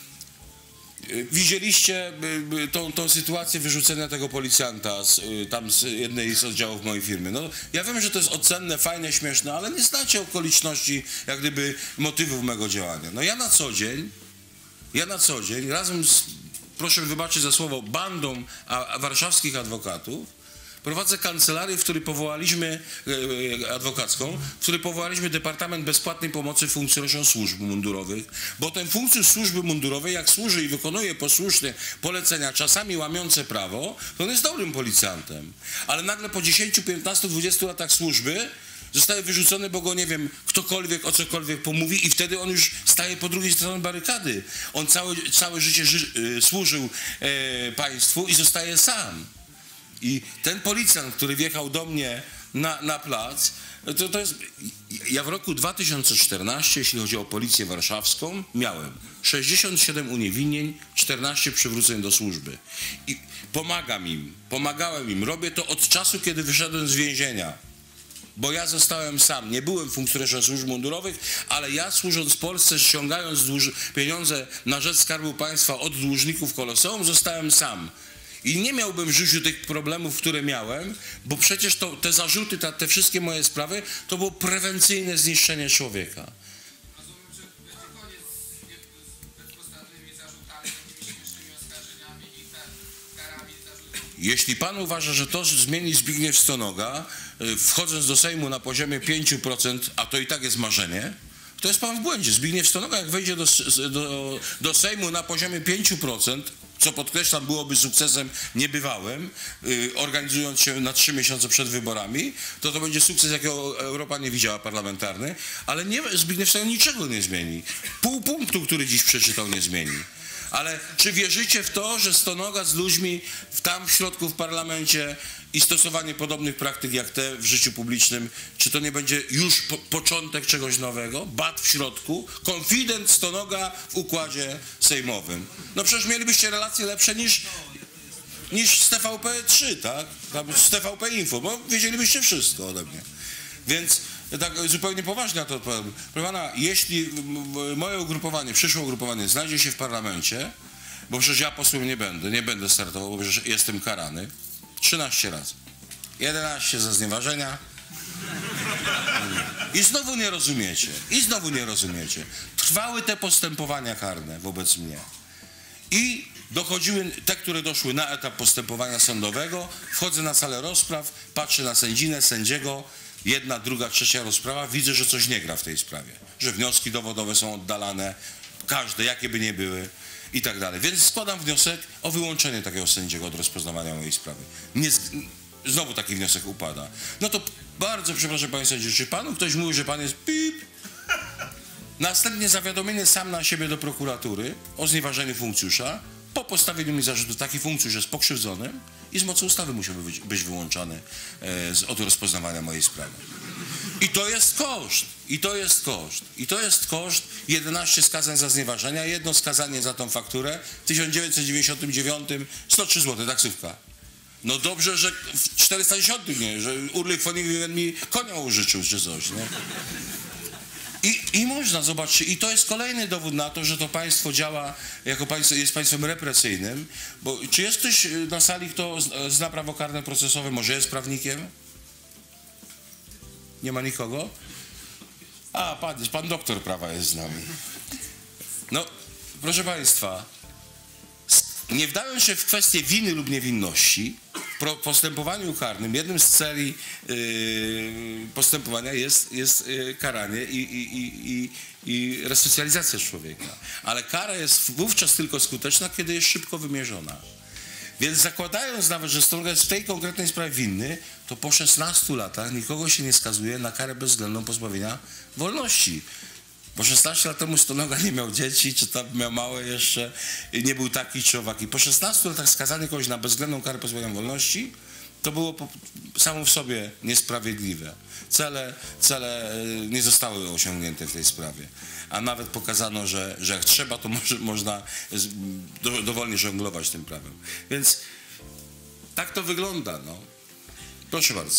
widzieliście tą, tą sytuację wyrzucenia tego policjanta z, tam z jednej z oddziałów mojej firmy. No, ja wiem, że to jest ocenne, fajne, śmieszne, ale nie znacie okoliczności, jak gdyby motywów mego działania. No ja na co dzień, ja na co dzień razem z, proszę wybaczyć za słowo, bandą a, a warszawskich adwokatów prowadzę kancelarię, w której powołaliśmy, e, adwokacką, w której powołaliśmy Departament Bezpłatnej Pomocy Funkcjonariuszom Służb Mundurowych, bo ten funkcjonariusz służby mundurowej, jak służy i wykonuje posłuszne polecenia, czasami łamiące prawo, to on jest dobrym policjantem. Ale nagle po dziesięciu, piętnastu, dwudziestu latach służby zostaje wyrzucony, bo go, nie wiem, ktokolwiek o cokolwiek pomówi i wtedy on już staje po drugiej stronie barykady. On całe, całe życie ży, y, służył e, państwu i zostaje sam. I ten policjant, który wjechał do mnie na, na plac, to, to jest... Ja w roku dwa tysiące czternastym, jeśli chodzi o Policję Warszawską, miałem sześćdziesiąt siedem uniewinnień, czternaście przywróceń do służby. I pomagam im, pomagałem im. Robię to od czasu, kiedy wyszedłem z więzienia. Bo ja zostałem sam, nie byłem funkcjonariuszem służb mundurowych, ale ja służąc Polsce, ściągając pieniądze na rzecz Skarbu Państwa od dłużników Koloseum, zostałem sam. I nie miałbym w życiu tych problemów, które miałem, bo przecież to, te zarzuty, te, te wszystkie moje sprawy, to było prewencyjne zniszczenie człowieka. Rozumiem, że będzie koniec z bezpodstawnymi zarzutami, jakimiś śmiesznymi oskarżeniami i karami zarzutów. Jeśli pan uważa, że to zmieni Zbigniew Stonoga, wchodząc do Sejmu na poziomie pięciu procent, a to i tak jest marzenie, to jest pan w błędzie. Zbigniew Stonoga, jak wejdzie do, do, do Sejmu na poziomie pięciu procent, co podkreślam, byłoby sukcesem niebywałym, yy, organizując się na trzy miesiące przed wyborami, to to będzie sukces, jakiego Europa nie widziała, parlamentarny, ale nie, Zbigniew Stonoga niczego nie zmieni. Pół punktu, który dziś przeczytał, nie zmieni. Ale czy wierzycie w to, że Stonoga z ludźmi w tam w środku w parlamencie i stosowanie podobnych praktyk jak te w życiu publicznym, czy to nie będzie już po, początek czegoś nowego? Bat w środku, konfident Stonoga w układzie sejmowym. No przecież mielibyście relacje lepsze niż, niż z T V P trzy, tak? Z T V P Info, bo wiedzielibyście wszystko ode mnie. Więc tak zupełnie poważnie na to odpowiadam. Proszę pana, jeśli moje ugrupowanie, przyszłe ugrupowanie znajdzie się w parlamencie, bo przecież ja posłem nie będę, nie będę startował, bo przecież jestem karany, trzynaście razy. jedenaście za znieważenia. I znowu nie rozumiecie. I znowu nie rozumiecie. Trwały te postępowania karne wobec mnie. I dochodziły, te, które doszły na etap postępowania sądowego, wchodzę na salę rozpraw, patrzę na sędzinę, sędziego, jedna, druga, trzecia rozprawa, widzę, że coś nie gra w tej sprawie. Że wnioski dowodowe są oddalane, każde, jakie by nie były i tak dalej. Więc składam wniosek o wyłączenie takiego sędziego od rozpoznawania mojej sprawy. Nie, znowu taki wniosek upada. No to bardzo przepraszam, panie sędzio, czy panu ktoś mówi, że pan jest pip? Następnie zawiadomienie sam na siebie do prokuratury o znieważeniu funkcjusza. Po postawieniu mi zarzutu taki funkcjusz jest pokrzywdzonym i z mocy ustawy musiałby być, być wyłączany e, z, od rozpoznawania mojej sprawy. I to jest koszt. I to jest koszt. I to jest koszt. jedenaście skazań za znieważenia, jedno skazanie za tą fakturę. W tysiąc dziewięćset dziewięćdziesiątym dziewiątym sto trzy złote, taksówka. No dobrze, że w czterysta dziesiątym nie, że Urlik von Ingwin mi konia użyczył czy coś, nie? I, I można zobaczyć, i to jest kolejny dowód na to, że to państwo działa, jako państwo, jest państwem represyjnym, bo czy jest ktoś na sali, kto zna prawo karne procesowe, może jest prawnikiem? Nie ma nikogo? A, pan, pan doktor prawa jest z nami. No, proszę państwa, nie wdając się w kwestię winy lub niewinności, w postępowaniu karnym jednym z celi yy, postępowania jest, jest yy, karanie i, i, i, i, i resocjalizacja człowieka. Ale kara jest wówczas tylko skuteczna, kiedy jest szybko wymierzona. Więc zakładając nawet, że Stonoga jest w tej konkretnej sprawie winny, to po szesnastu latach nikogo się nie skazuje na karę bezwzględną pozbawienia wolności. Bo szesnaście lat temu Stonoga nie miał dzieci, czy tam miał małe jeszcze, nie był taki czy owaki. Po szesnastu latach skazanie kogoś na bezwzględną karę pozbawienia wolności to było po, samo w sobie niesprawiedliwe. Cele, cele nie zostały osiągnięte w tej sprawie. A nawet pokazano, że, że jak trzeba, to może, można do, dowolnie żonglować tym prawem. Więc tak to wygląda. No. Proszę bardzo.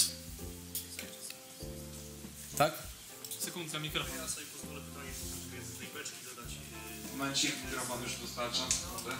Tak? Sekundka, mikrofon. Ja sobie pozwolę pytanie z tej beczki dodać. Momencik, mikrofon już dostarczam. Sekundę.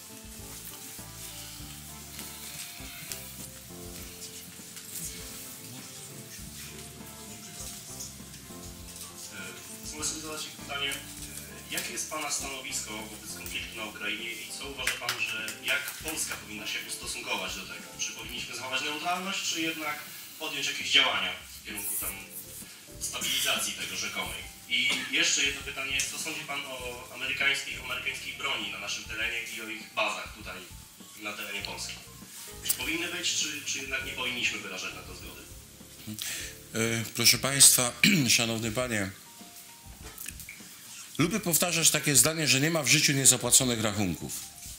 Mogę sobie zadać pytanie, jakie jest Pana stanowisko wobec konfliktu na Ukrainie i co uważa Pan, że jak Polska powinna się ustosunkować do tego? Czy powinniśmy zachować neutralność, czy jednak podjąć jakieś działania w kierunku tam stabilizacji tego rzekomej? I jeszcze jedno pytanie, co sądzi Pan o amerykańskiej, amerykańskiej broni na naszym terenie i o ich bazach tutaj na terenie Polski? Czy powinny być, czy, czy jednak nie powinniśmy wyrażać na to zgody? Proszę Państwa, Szanowny Panie, lubię powtarzać takie zdanie, że nie ma w życiu niezapłaconych rachunków.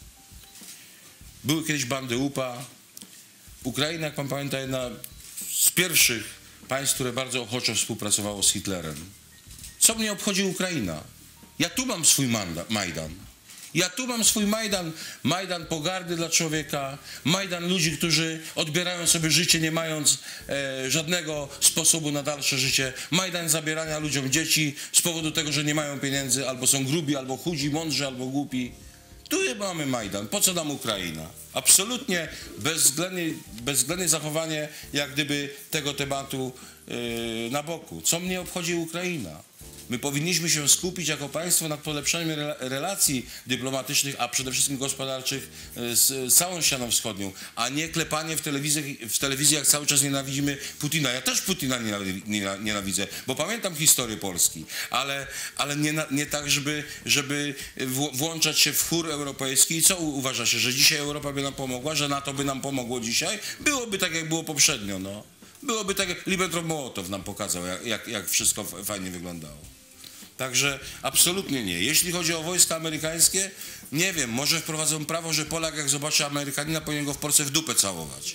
Były kiedyś bandy U P A. Ukraina, jak Pan pamięta, jedna z pierwszych państw, które bardzo ochoczo współpracowało z Hitlerem. Co mnie obchodzi Ukraina? Ja tu mam swój manda, Majdan. Ja tu mam swój Majdan. Majdan pogardy dla człowieka. Majdan ludzi, którzy odbierają sobie życie, nie mając e, żadnego sposobu na dalsze życie. Majdan zabierania ludziom dzieci z powodu tego, że nie mają pieniędzy, albo są grubi, albo chudzi, mądrzy, albo głupi. Tu mamy Majdan. Po co nam Ukraina? Absolutnie bezwzględnie, bezwzględnie zachowanie jak gdyby tego tematu yy, na boku. Co mnie obchodzi Ukraina? My powinniśmy się skupić jako państwo nad polepszaniem relacji dyplomatycznych, a przede wszystkim gospodarczych z całą ścianą wschodnią, a nie klepanie w telewizji, w telewizji jak cały czas nienawidzimy Putina. Ja też Putina nienawidzę, bo pamiętam historię Polski, ale, ale nie, nie tak, żeby, żeby włączać się w chór europejski. I co uważa się, że dzisiaj Europa by nam pomogła, że NATO by nam pomogło dzisiaj? Byłoby tak, jak było poprzednio, no. Byłoby tak, jak Ribbentrop-Mołotow nam pokazał, jak, jak, jak wszystko fajnie wyglądało. Także absolutnie nie. Jeśli chodzi o wojska amerykańskie, nie wiem, może wprowadzą prawo, że Polak jak zobaczy Amerykanina, powinien go w Polsce w dupę całować.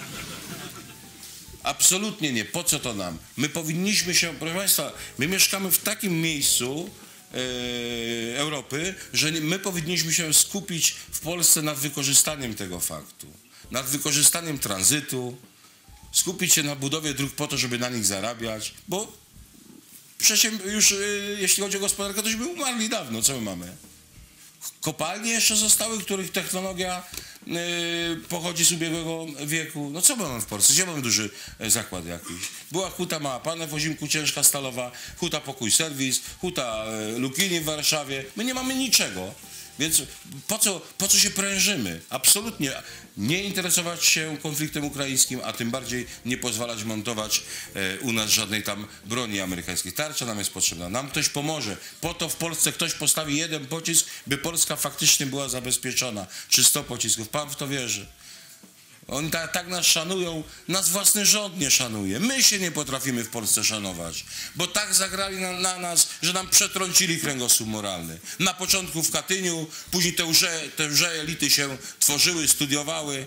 Absolutnie nie. Po co to nam? My powinniśmy się, proszę Państwa, my mieszkamy w takim miejscu yy, Europy, że my powinniśmy się skupić w Polsce nad wykorzystaniem tego faktu. Nad wykorzystaniem tranzytu, skupić się na budowie dróg po to, żeby na nich zarabiać, bo przecież już yy, jeśli chodzi o gospodarkę, to już by umarli dawno. Co my mamy? Kopalnie jeszcze zostały, których technologia yy, pochodzi z ubiegłego wieku. No co mamy w Polsce? Gdzie mamy duży zakład jakiś? Była huta Mała Panę w Ozimku, ciężka stalowa, huta Pokój Serwis, huta yy, Lukini w Warszawie. My nie mamy niczego. Więc po co, po co się prężymy? Absolutnie nie interesować się konfliktem ukraińskim, a tym bardziej nie pozwalać montować e, u nas żadnej tam broni amerykańskiej. Tarcza nam jest potrzebna, nam ktoś pomoże. Po to w Polsce ktoś postawi jeden pocisk, by Polska faktycznie była zabezpieczona. Czy sto pocisków? Pan w to wierzy. Oni tak, tak nas szanują, nas własny rząd nie szanuje. My się nie potrafimy w Polsce szanować, bo tak zagrali na, na nas, że nam przetrącili kręgosłup moralny. Na początku w Katyniu, później te łże, te łże elity się tworzyły, studiowały.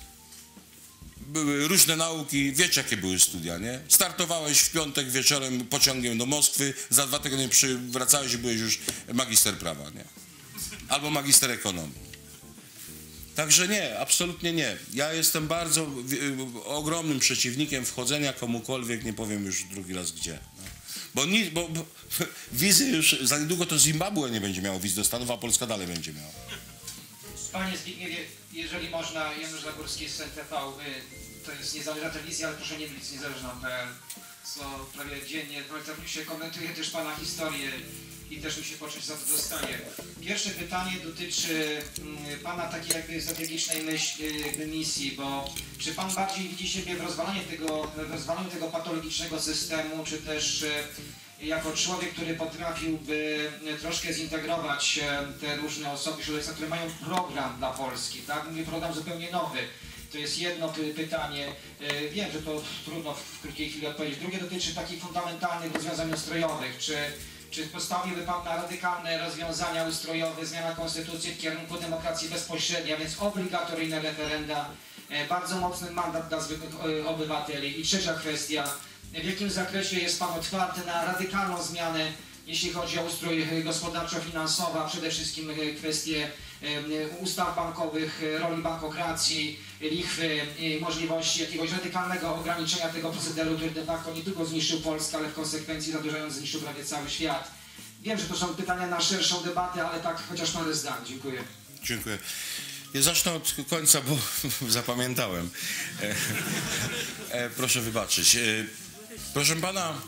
Były różne nauki, wiecie jakie były studia, nie? Startowałeś w piątek wieczorem pociągiem do Moskwy, za dwa tygodnie wracałeś i byłeś już magister prawa, nie? Albo magister ekonomii. Także nie, absolutnie nie. Ja jestem bardzo ogromnym przeciwnikiem wchodzenia komukolwiek, nie powiem już drugi raz gdzie. No. Bo, ni, bo, bo wizy już, za niedługo to Zimbabwe nie będzie miało wiz do Stanów, a Polska dalej będzie miała. Panie Zbigniewie, jeżeli można, Janusz Zagórski z N T V, to jest niezależna telewizja, ale proszę nie mylić z niezależną P L, co prawie dziennie w Wolterniusie komentuje też Pana historię i też mi się poczuć za to dostaje. Pierwsze pytanie dotyczy mm, Pana takiej jakby strategicznej myśli, misji, bo czy Pan bardziej widzi siebie w rozwalaniu tego, w rozwalaniu tego patologicznego systemu, czy też jako człowiek, który potrafiłby troszkę zintegrować te różne osoby, które mają program dla Polski, tak? Mówię program zupełnie nowy. To jest jedno pytanie. Wiem, że to trudno w krótkiej chwili odpowiedzieć. Drugie dotyczy takich fundamentalnych rozwiązań ustrojowych. Czy, czy postawiłby Pan na radykalne rozwiązania ustrojowe, zmiana konstytucji w kierunku demokracji bezpośredniej, a więc obligatoryjne referenda, bardzo mocny mandat dla zwykłych obywateli? I trzecia kwestia. W jakim zakresie jest Pan otwarty na radykalną zmianę, jeśli chodzi o ustrój gospodarczo-finansowy, a przede wszystkim kwestie ustaw bankowych, roli bankokracji, lichwy, możliwości jakiegoś radykalnego ograniczenia tego procederu, który de facto nie tylko zniszczył Polskę, ale w konsekwencji zadłużając zniszczył prawie cały świat? Wiem, że to są pytania na szerszą debatę, ale tak chociaż parę zdań. Dziękuję. Dziękuję. Ja zacznę od końca, bo zapamiętałem. E, e, proszę wybaczyć. E, proszę pana,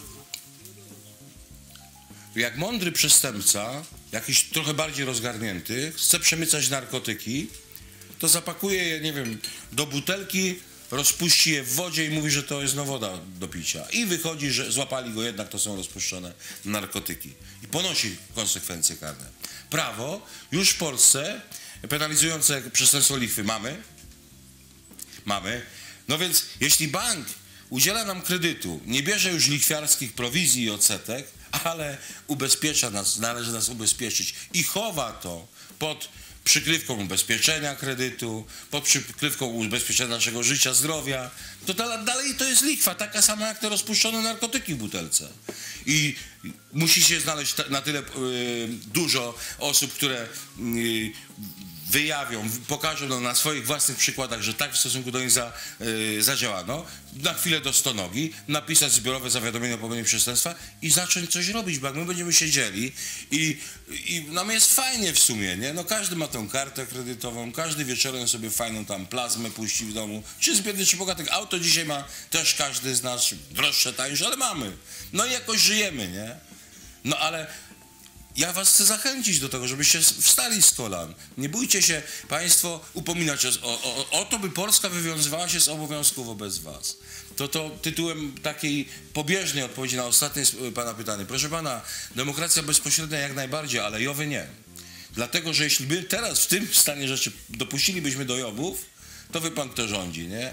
jak mądry przestępca, jakiś trochę bardziej rozgarnięty, chce przemycać narkotyki, to zapakuje je, nie wiem, do butelki, rozpuści je w wodzie i mówi, że to jest no woda do picia. I wychodzi, że złapali go, jednak to są rozpuszczone narkotyki. I ponosi konsekwencje karne. Prawo już w Polsce penalizujące przestępstwo lichwy mamy? Mamy. No więc jeśli bank udziela nam kredytu, nie bierze już lichwiarskich prowizji i odsetek, ale ubezpiecza nas, należy nas ubezpieczyć i chowa to pod przykrywką ubezpieczenia kredytu, pod przykrywką ubezpieczenia naszego życia, zdrowia, to dalej to jest lichwa, taka sama jak te rozpuszczone narkotyki w butelce. I musi się znaleźć na tyle y, dużo osób, które y, wyjawią, pokażą no, na swoich własnych przykładach, że tak w stosunku do nich za, yy, zadziałano, na chwilę do stonogi, napisać zbiorowe zawiadomienie o popełnieniu przestępstwa i zacząć coś robić, bo jak my będziemy siedzieli i, i nam jest fajnie w sumie, nie? No każdy ma tą kartę kredytową, każdy wieczorem sobie fajną tam plazmę puści w domu, czy z biedny, czy bogaty. Auto dzisiaj ma też każdy z nas, droższe, tańsze, ale mamy. No i jakoś żyjemy, nie? No ale ja was chcę zachęcić do tego, żebyście wstali z kolan. Nie bójcie się państwo upominać o, o, o to, by Polska wywiązywała się z obowiązków wobec was. To to tytułem takiej pobieżnej odpowiedzi na ostatnie pana pytanie. Proszę pana, demokracja bezpośrednia jak najbardziej, ale jowy nie. Dlatego, że jeśli my teraz w tym stanie rzeczy dopuścilibyśmy do jowów, to wie pan, kto rządzi, nie?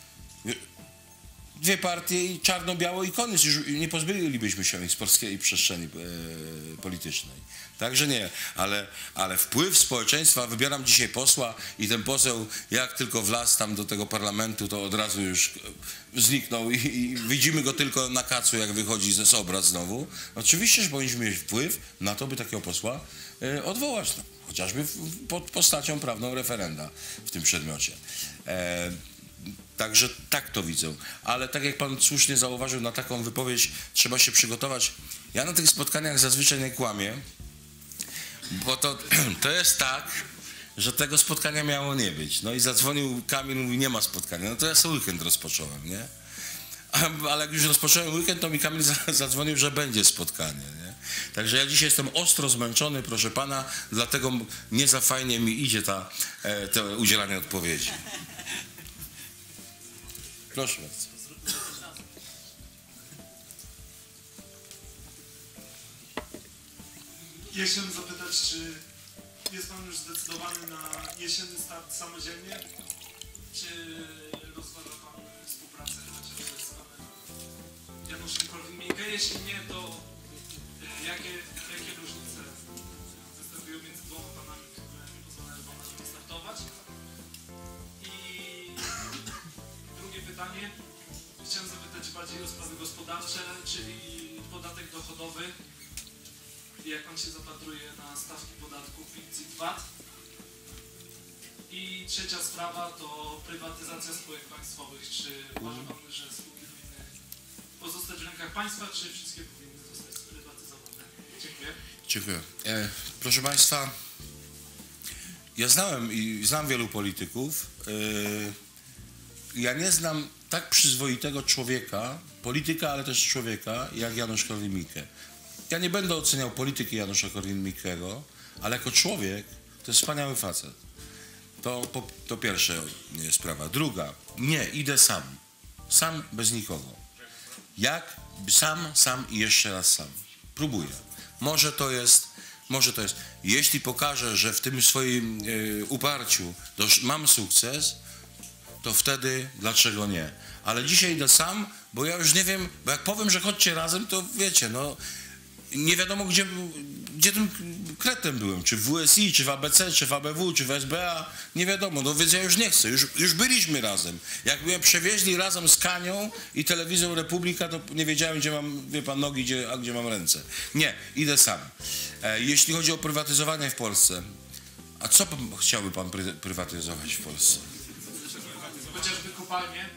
Dwie partie i czarno-biało i koniec. Już nie pozbylibyśmy się ich z polskiej przestrzeni e, politycznej. Także nie, ale, ale wpływ społeczeństwa, wybieram dzisiaj posła i ten poseł jak tylko wlazł tam do tego parlamentu, to od razu już zniknął i, i widzimy go tylko na kacu, jak wychodzi ze z obrad znowu. Oczywiście, że powinniśmy mieć wpływ na to, by takiego posła e, odwołać. No, chociażby w, pod postacią prawną referenda w tym przedmiocie. E, Także tak to widzę. Ale tak jak pan słusznie zauważył, na taką wypowiedź trzeba się przygotować. Ja na tych spotkaniach zazwyczaj nie kłamię, bo to, to jest tak, że tego spotkania miało nie być. No i zadzwonił Kamil, mówi, nie ma spotkania. No to ja sobie weekend rozpocząłem, nie? Ale jak już rozpocząłem weekend, to mi Kamil zadzwonił, że będzie spotkanie, nie? Także ja dzisiaj jestem ostro zmęczony, proszę pana, dlatego nie za fajnie mi idzie ta, to udzielanie odpowiedzi. Proszę bardzo. Ja chciałem zapytać, czy jest pan już zdecydowany na jesienny start samodzielnie? Czy rozważa pan współpracę chociażby z panem Januszem Korwin-Mikke? Jeśli nie, to jakie, jakie różnice występują między dwoma panami, które nie pozwalają wam na tym startować? Pytanie. Chciałem zapytać bardziej o sprawy gospodarcze, czyli podatek dochodowy. Jak pan się zapatruje na stawki podatku P I T, C I T, V A T? I trzecia sprawa to prywatyzacja spółek państwowych. Czy uważa pan, że spółki powinny pozostać w rękach państwa, czy wszystkie powinny zostać sprywatyzowane? Dziękuję. Dziękuję. E, proszę państwa, ja znałem i znam wielu polityków. E, Ja nie znam tak przyzwoitego człowieka, polityka, ale też człowieka, jak Janusz Korwin-Mikke. ja nie będę oceniał polityki Janusza Korwin-Mikkego, ale jako człowiek to jest wspaniały facet. To, po, to pierwsza sprawa. Druga, nie, idę sam. Sam, bez nikogo. Jak? Sam, sam i jeszcze raz sam. Próbuję. Może to jest, może to jest. Jeśli pokażę, że w tym swoim y, uparciu dosz, mam sukces, to wtedy dlaczego nie? Ale dzisiaj idę sam, bo ja już nie wiem, bo jak powiem, że chodźcie razem, to wiecie, no nie wiadomo, gdzie, gdzie tym kretem byłem, czy w W S I, czy w A B C, czy w A B W, czy w S B A, nie wiadomo, no więc ja już nie chcę, już, już byliśmy razem. Jak mnie przewieźli razem z Kanią i telewizją Republika, to nie wiedziałem, gdzie mam, wie pan, nogi, gdzie, a gdzie mam ręce. Nie, idę sam. E, jeśli chodzi o prywatyzowanie w Polsce, a co pan, chciałby pan pry, prywatyzować w Polsce? Chociażby kopalnie.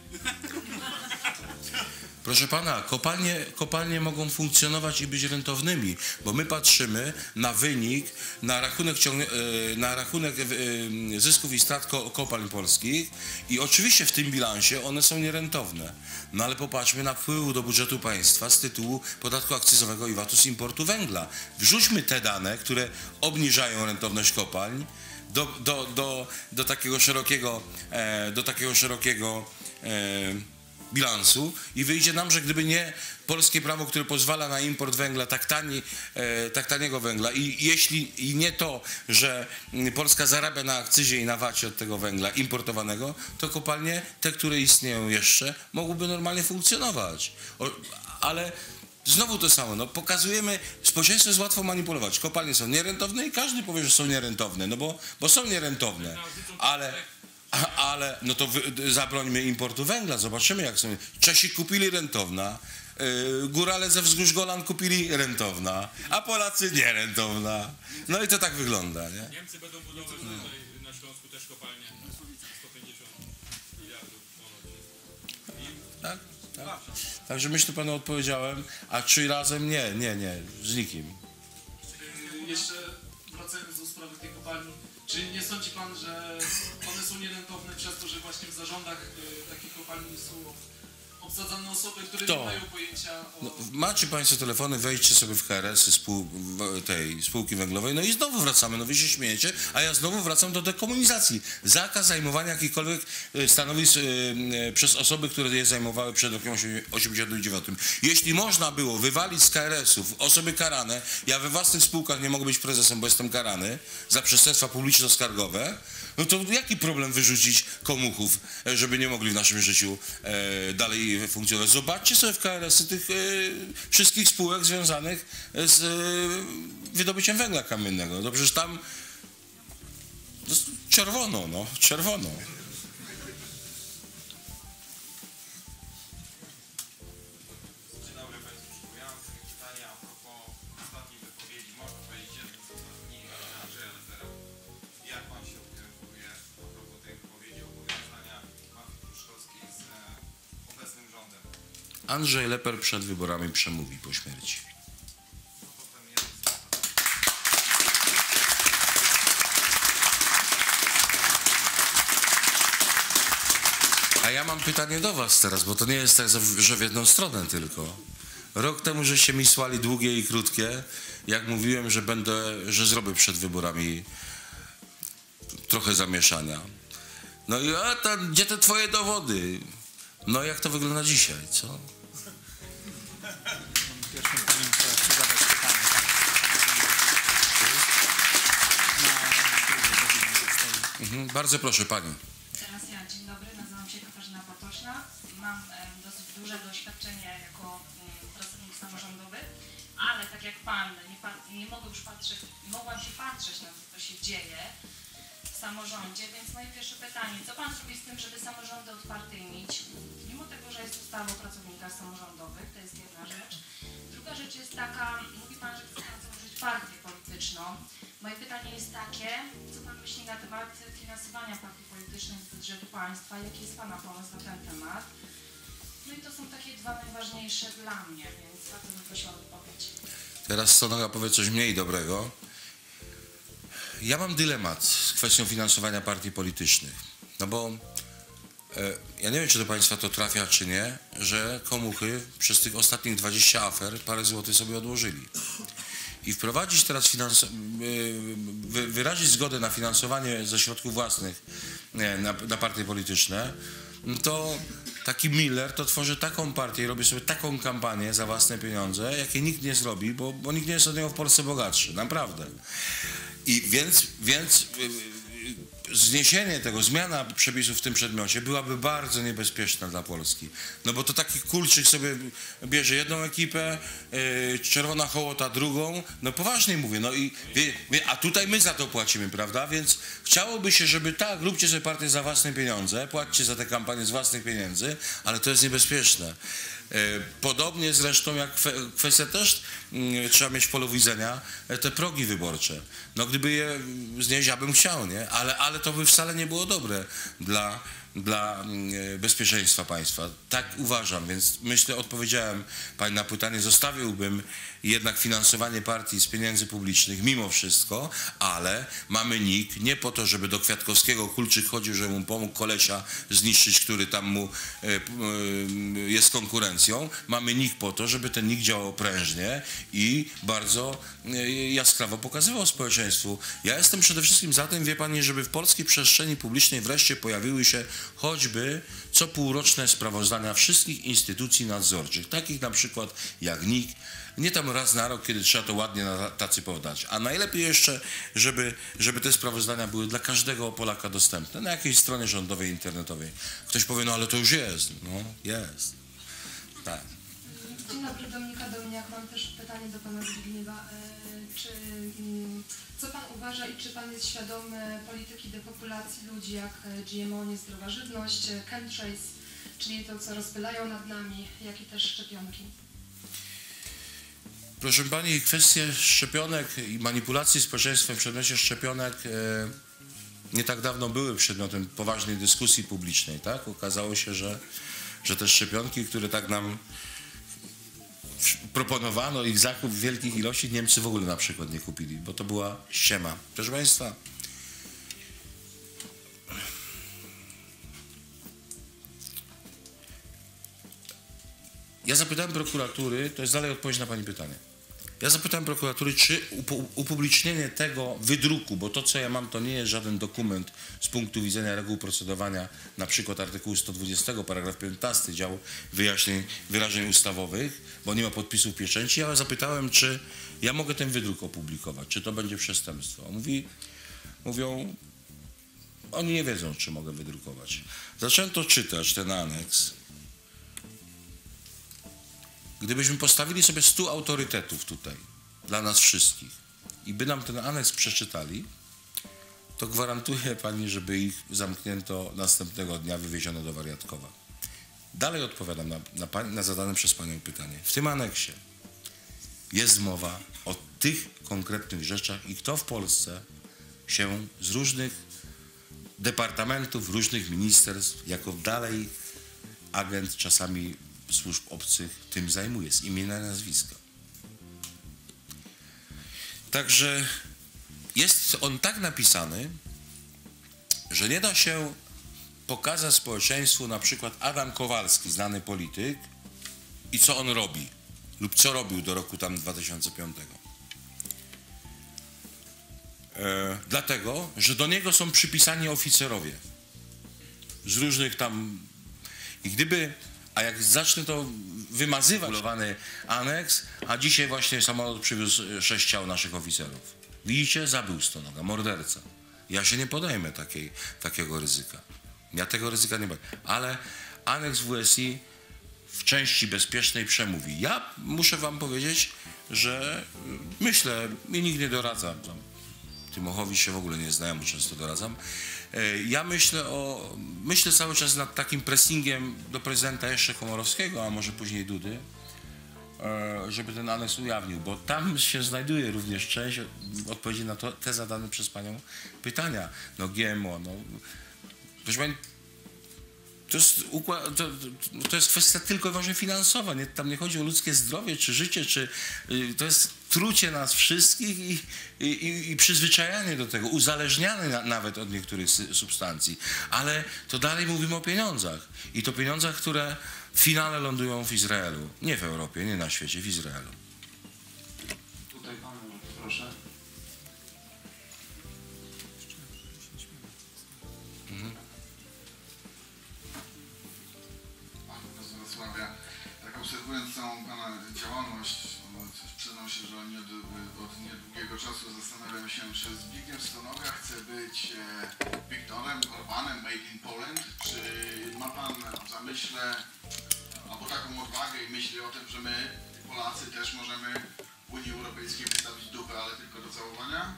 Proszę pana, kopalnie, kopalnie mogą funkcjonować i być rentownymi, bo my patrzymy na wynik, na rachunek, na rachunek zysków i strat kopalń polskich i oczywiście w tym bilansie one są nierentowne. No ale popatrzmy na wpływ do budżetu państwa z tytułu podatku akcyzowego i VAT-u z importu węgla. Wrzućmy te dane, które obniżają rentowność kopalń do, do, do, do takiego szerokiego, do takiego szerokiego bilansu i wyjdzie nam, że gdyby nie polskie prawo, które pozwala na import węgla, tak, tani, e, tak taniego węgla i jeśli i nie to, że Polska zarabia na akcyzie i na wacie od tego węgla importowanego, to kopalnie, te, które istnieją jeszcze, mogłyby normalnie funkcjonować. O, ale znowu to samo, no pokazujemy, społeczeństwo jest łatwo manipulować. Kopalnie są nierentowne i każdy powie, że są nierentowne, no bo, bo są nierentowne, ale ale no to wy, zabrońmy importu węgla, zobaczymy jak są. Czesi kupili rentowna, yy, górale ze wzgórz Golan kupili rentowna, a Polacy nierentowna. No i to tak wygląda, nie? Niemcy będą budować no. tutaj na Śląsku też kopalnie sto pięćdziesiąt miliardów. Tak, tak. Także myślę, panu odpowiedziałem, a czy razem? Nie, nie, nie, z nikim. Jeszcze wracając do sprawy tej kopalni, czy nie sądzi pan, że one są nierentowne przez to, że właśnie w zarządach y, takich kopalni są obsadzane osoby, które to. nie mają pojęcia o... No, macie państwo telefony, wejdźcie sobie w K R S-y spół, tej spółki węglowej, no i znowu wracamy, no wy się śmiejecie, a ja znowu wracam do dekomunizacji. Zakaz zajmowania jakichkolwiek stanowisk y, y, przez osoby, które je zajmowały przed rokiem osiemdziesiątym dziewiątym. Jeśli można było wywalić z K R S-ów osoby karane, ja we własnych spółkach nie mogę być prezesem, bo jestem karany za przestępstwa publiczno-skargowe, no to jaki problem wyrzucić komuchów, żeby nie mogli w naszym życiu e, dalej funkcjonować? Zobaczcie sobie w K R S-y tych e, wszystkich spółek związanych z e, wydobyciem węgla kamiennego. No przecież tam no, czerwono, no, czerwono. Dzień dobry Państwu, ja mam takie pytanie a propos ostatniej wypowiedzi. Można powiedzieć jednym z ostatnich Andrzeja Lepera. Jak Pan się ukierunkuje a propos tej wypowiedzi o powiązania mafii pruszkowskiej z obecnym rządem? Andrzej Leper przed wyborami przemówi po śmierci. A ja mam pytanie do was teraz, bo to nie jest tak, że w jedną stronę tylko. Rok temu żeście mi słali długie i krótkie, jak mówiłem, że będę, że zrobię przed wyborami trochę zamieszania. No i a ta, gdzie te twoje dowody? No jak to wygląda dzisiaj, co? Pierwszym panem chcę zadać pytanie. Mhm, bardzo proszę pani. Teraz ja, dzień dobry, nazywam się Katarzyna Patośna. Mam e, dosyć duże doświadczenie jako e, pracownik samorządowy, ale tak jak pan, nie, nie mogę już patrzeć, mogłam się patrzeć na to, co się dzieje w samorządzie, więc moje pierwsze pytanie, co pan zrobi z tym, żeby samorządy odpartyjnić, mimo tego, że jest ustawa o pracownikach samorządowych, to jest jedna rzecz. Druga rzecz jest taka, mówi pan, że chce pan założyć partię polityczną. Moje pytanie jest takie, co pan myśli na temat finansowania partii politycznych z budżetu państwa, jaki jest pana pomysł na ten temat? No i to są takie dwa najważniejsze dla mnie, więc bardzo bym prosiła o odpowiedź. Teraz Sonoga powie coś mniej dobrego. Ja mam dylemat z kwestią finansowania partii politycznych, no bo Ja nie wiem, czy do Państwa to trafia, czy nie, że komuchy przez tych ostatnich dwadzieścia afer parę złotych sobie odłożyli. I wprowadzić teraz, finans... wyrazić zgodę na finansowanie ze środków własnych na, na partie polityczne, to taki Miller to tworzy taką partię i robi sobie taką kampanię za własne pieniądze, jakie nikt nie zrobi, bo, bo nikt nie jest od niego w Polsce bogatszy, naprawdę. I więc, więc zniesienie tego, zmiana przepisów w tym przedmiocie byłaby bardzo niebezpieczna dla Polski. No bo to taki Kulczyk sobie bierze jedną ekipę, yy, Czerwona Hołota drugą, no poważnie mówię, no i wie, wie, a tutaj my za to płacimy, prawda? Więc chciałoby się, żeby tak, róbcie sobie partię za własne pieniądze, płaccie za tę kampanię z własnych pieniędzy, ale to jest niebezpieczne. Podobnie zresztą jak kwestia też, trzeba mieć w polu widzenia, te progi wyborcze. No gdyby je znieść, ja bym chciał, nie? Ale, ale to by wcale nie było dobre dla, dla bezpieczeństwa państwa. Tak uważam, więc myślę, odpowiedziałem Pani na pytanie, zostawiłbym jednak finansowanie partii z pieniędzy publicznych mimo wszystko, ale mamy N I K nie po to, żeby do Kwiatkowskiego Kulczyk chodził, żeby mu pomógł kolesia zniszczyć, który tam mu jest konkurencją. Mamy N I K po to, żeby ten N I K działał prężnie i bardzo jaskrawo pokazywał społeczeństwu. Ja jestem przede wszystkim za tym, wie Pani, żeby w polskiej przestrzeni publicznej wreszcie pojawiły się choćby co półroczne sprawozdania wszystkich instytucji nadzorczych, takich na przykład jak N I K, nie tam raz na rok, kiedy trzeba to ładnie na tacy podać, a najlepiej jeszcze, żeby, żeby te sprawozdania były dla każdego Polaka dostępne na jakiejś stronie rządowej, internetowej. Ktoś powie, no ale to już jest. No, jest. Tak. Dzień dobry, Dominika Dominiak. Mam też pytanie do Pana Zbigniewa. Czy, co Pan uważa i czy Pan jest świadomy polityki depopulacji ludzi, jak G M O, niezdrowa żywność, chemtrails, czyli to, co rozpylają nad nami, jak i też szczepionki? Proszę Pani, kwestie szczepionek i manipulacji społeczeństwem w przedmiocie szczepionek e, nie tak dawno były przedmiotem poważnej dyskusji publicznej, tak? Okazało się, że, że te szczepionki, które tak nam proponowano, ich zakup w wielkich ilości, Niemcy w ogóle na przykład nie kupili, bo to była ściema. Proszę Państwa, ja zapytałem prokuratury, to jest dalej odpowiedź na Pani pytanie. Ja zapytałem prokuratury, czy upublicznienie tego wydruku, bo to, co ja mam, to nie jest żaden dokument z punktu widzenia reguł procedowania, na przykład artykułu sto dwudziestego, paragraf piętnasty, dział wyjaśnień, wyrażeń ustawowych, bo nie ma podpisów pieczęci. Ja zapytałem, czy ja mogę ten wydruk opublikować, czy to będzie przestępstwo. On mówi, mówią, oni nie wiedzą, czy mogę wydrukować. Zacząłem to czytać, ten aneks. Gdybyśmy postawili sobie stu autorytetów tutaj, dla nas wszystkich, i by nam ten aneks przeczytali, to gwarantuję Pani, żeby ich zamknięto następnego dnia, wywieziono do Wariatkowa. Dalej odpowiadam na, na, na zadane przez Panią pytanie. W tym aneksie jest mowa o tych konkretnych rzeczach i kto w Polsce się z różnych departamentów, różnych ministerstw, jako dalej agent czasami służb obcych tym zajmuje, z imienia i nazwiska. Także jest on tak napisany, że nie da się pokazać społeczeństwu na przykład Adam Kowalski, znany polityk, i co on robi, lub co robił do roku tam dwa tysiące piątego. E, dlatego, że do niego są przypisani oficerowie z różnych tam, i gdyby a jak zacznę to wymazywać, aneks, a dzisiaj właśnie samolot przywiózł sześć ciał naszych oficerów. Widzicie? Zabił stonoga, morderca. Ja się nie podejmę takiej, takiego ryzyka. Ja tego ryzyka nie boję. Ale aneks W S I w części bezpiecznej przemówi. Ja muszę Wam powiedzieć, że myślę i nikt nie doradzam. Tymochowi się w ogóle nie znają, często doradzam. Ja myślę o, myślę cały czas nad takim pressingiem do prezydenta jeszcze Komorowskiego, a może później Dudy, żeby ten aneks ujawnił, bo tam się znajduje również część odpowiedzi na to, te zadane przez Panią pytania. No G M O, no proszę Pani, to jest, układ, to, to jest kwestia tylko i wyłącznie finansowa, nie, tam nie chodzi o ludzkie zdrowie, czy życie, czy to jest trucie nas wszystkich i, i, i przyzwyczajanie do tego, uzależnianie na, nawet od niektórych substancji. Ale to dalej mówimy o pieniądzach. I to pieniądzach, które w finale lądują w Izraelu. Nie w Europie, nie na świecie, w Izraelu. Tutaj pan, proszę. Mhm. Pan z Wrocławia, tak obserwując całą pana działalność, przyznam się, że od niedługiego czasu zastanawiam się, czy Zbigniew Stonoga chce być Viktorem Orbanem Made in Poland, czy ma pan w zamyśle albo taką odwagę i myśli o tym, że my, Polacy, też możemy w Unii Europejskiej wystawić dupę, ale tylko do całowania?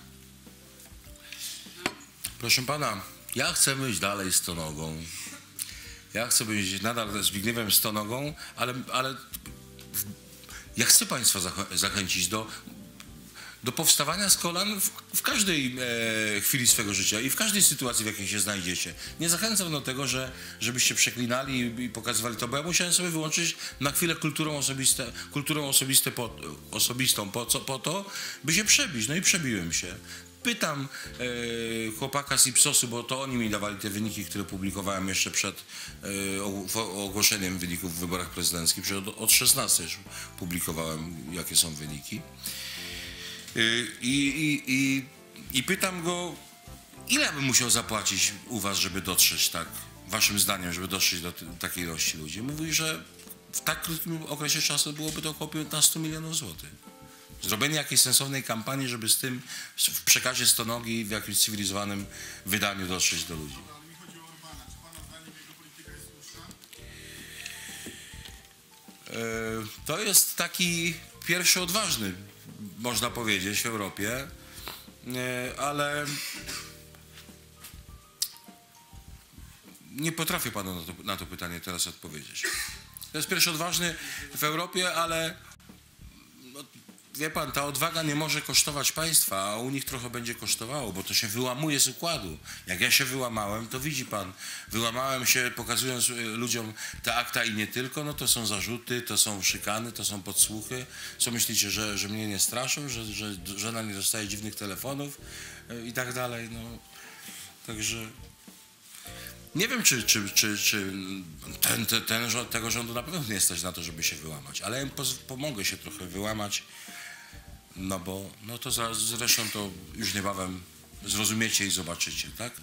Proszę pana, ja chcę być dalej Stonogą. Ja chcę być nadal Zbigniewem Stonogą, ale, ale ja chcę państwa zachę zachęcić do, do powstawania z kolan w, w każdej e, chwili swego życia i w każdej sytuacji, w jakiej się znajdziecie. Nie zachęcam do tego, że, żebyście przeklinali i, i pokazywali to, bo ja musiałem sobie wyłączyć na chwilę kulturą, osobiste, kulturą osobiste po, osobistą po, co, po to, by się przebić. No i przebiłem się. Pytam e, chłopaka z Ipsosu, bo to oni mi dawali te wyniki, które publikowałem jeszcze przed e, ogłoszeniem wyników w wyborach prezydenckich. Przecież od, od szesnastej już publikowałem, jakie są wyniki. E, i, i, i, I pytam go, ile bym musiał zapłacić u was, żeby dotrzeć tak, waszym zdaniem, żeby dotrzeć do takiej ilości ludzi. Mówi, że w tak krótkim okresie czasu byłoby to około piętnaście milionów złotych. Zrobienie jakiejś sensownej kampanii, żeby z tym w przekazie Stonogi w jakimś cywilizowanym wydaniu dotrzeć do ludzi. To jest taki pierwszy odważny, można powiedzieć, w Europie, ale nie potrafię panu na to, na to pytanie teraz odpowiedzieć. To jest pierwszy odważny w Europie, ale no, wie pan, ta odwaga nie może kosztować państwa, a u nich trochę będzie kosztowało, bo to się wyłamuje z układu. Jak ja się wyłamałem, to widzi pan, wyłamałem się, pokazując ludziom te akta i nie tylko, no to są zarzuty, to są szykany, to są podsłuchy. Co myślicie, że, że mnie nie straszą, że, że żona nie dostaje dziwnych telefonów i tak dalej, no. Także nie wiem, czy, czy, czy, czy ten, ten, ten rząd, tego rządu na pewno nie stać na to, żeby się wyłamać, ale ja im pomogę się trochę wyłamać, no bo no to za, zresztą to już niebawem zrozumiecie i zobaczycie, tak?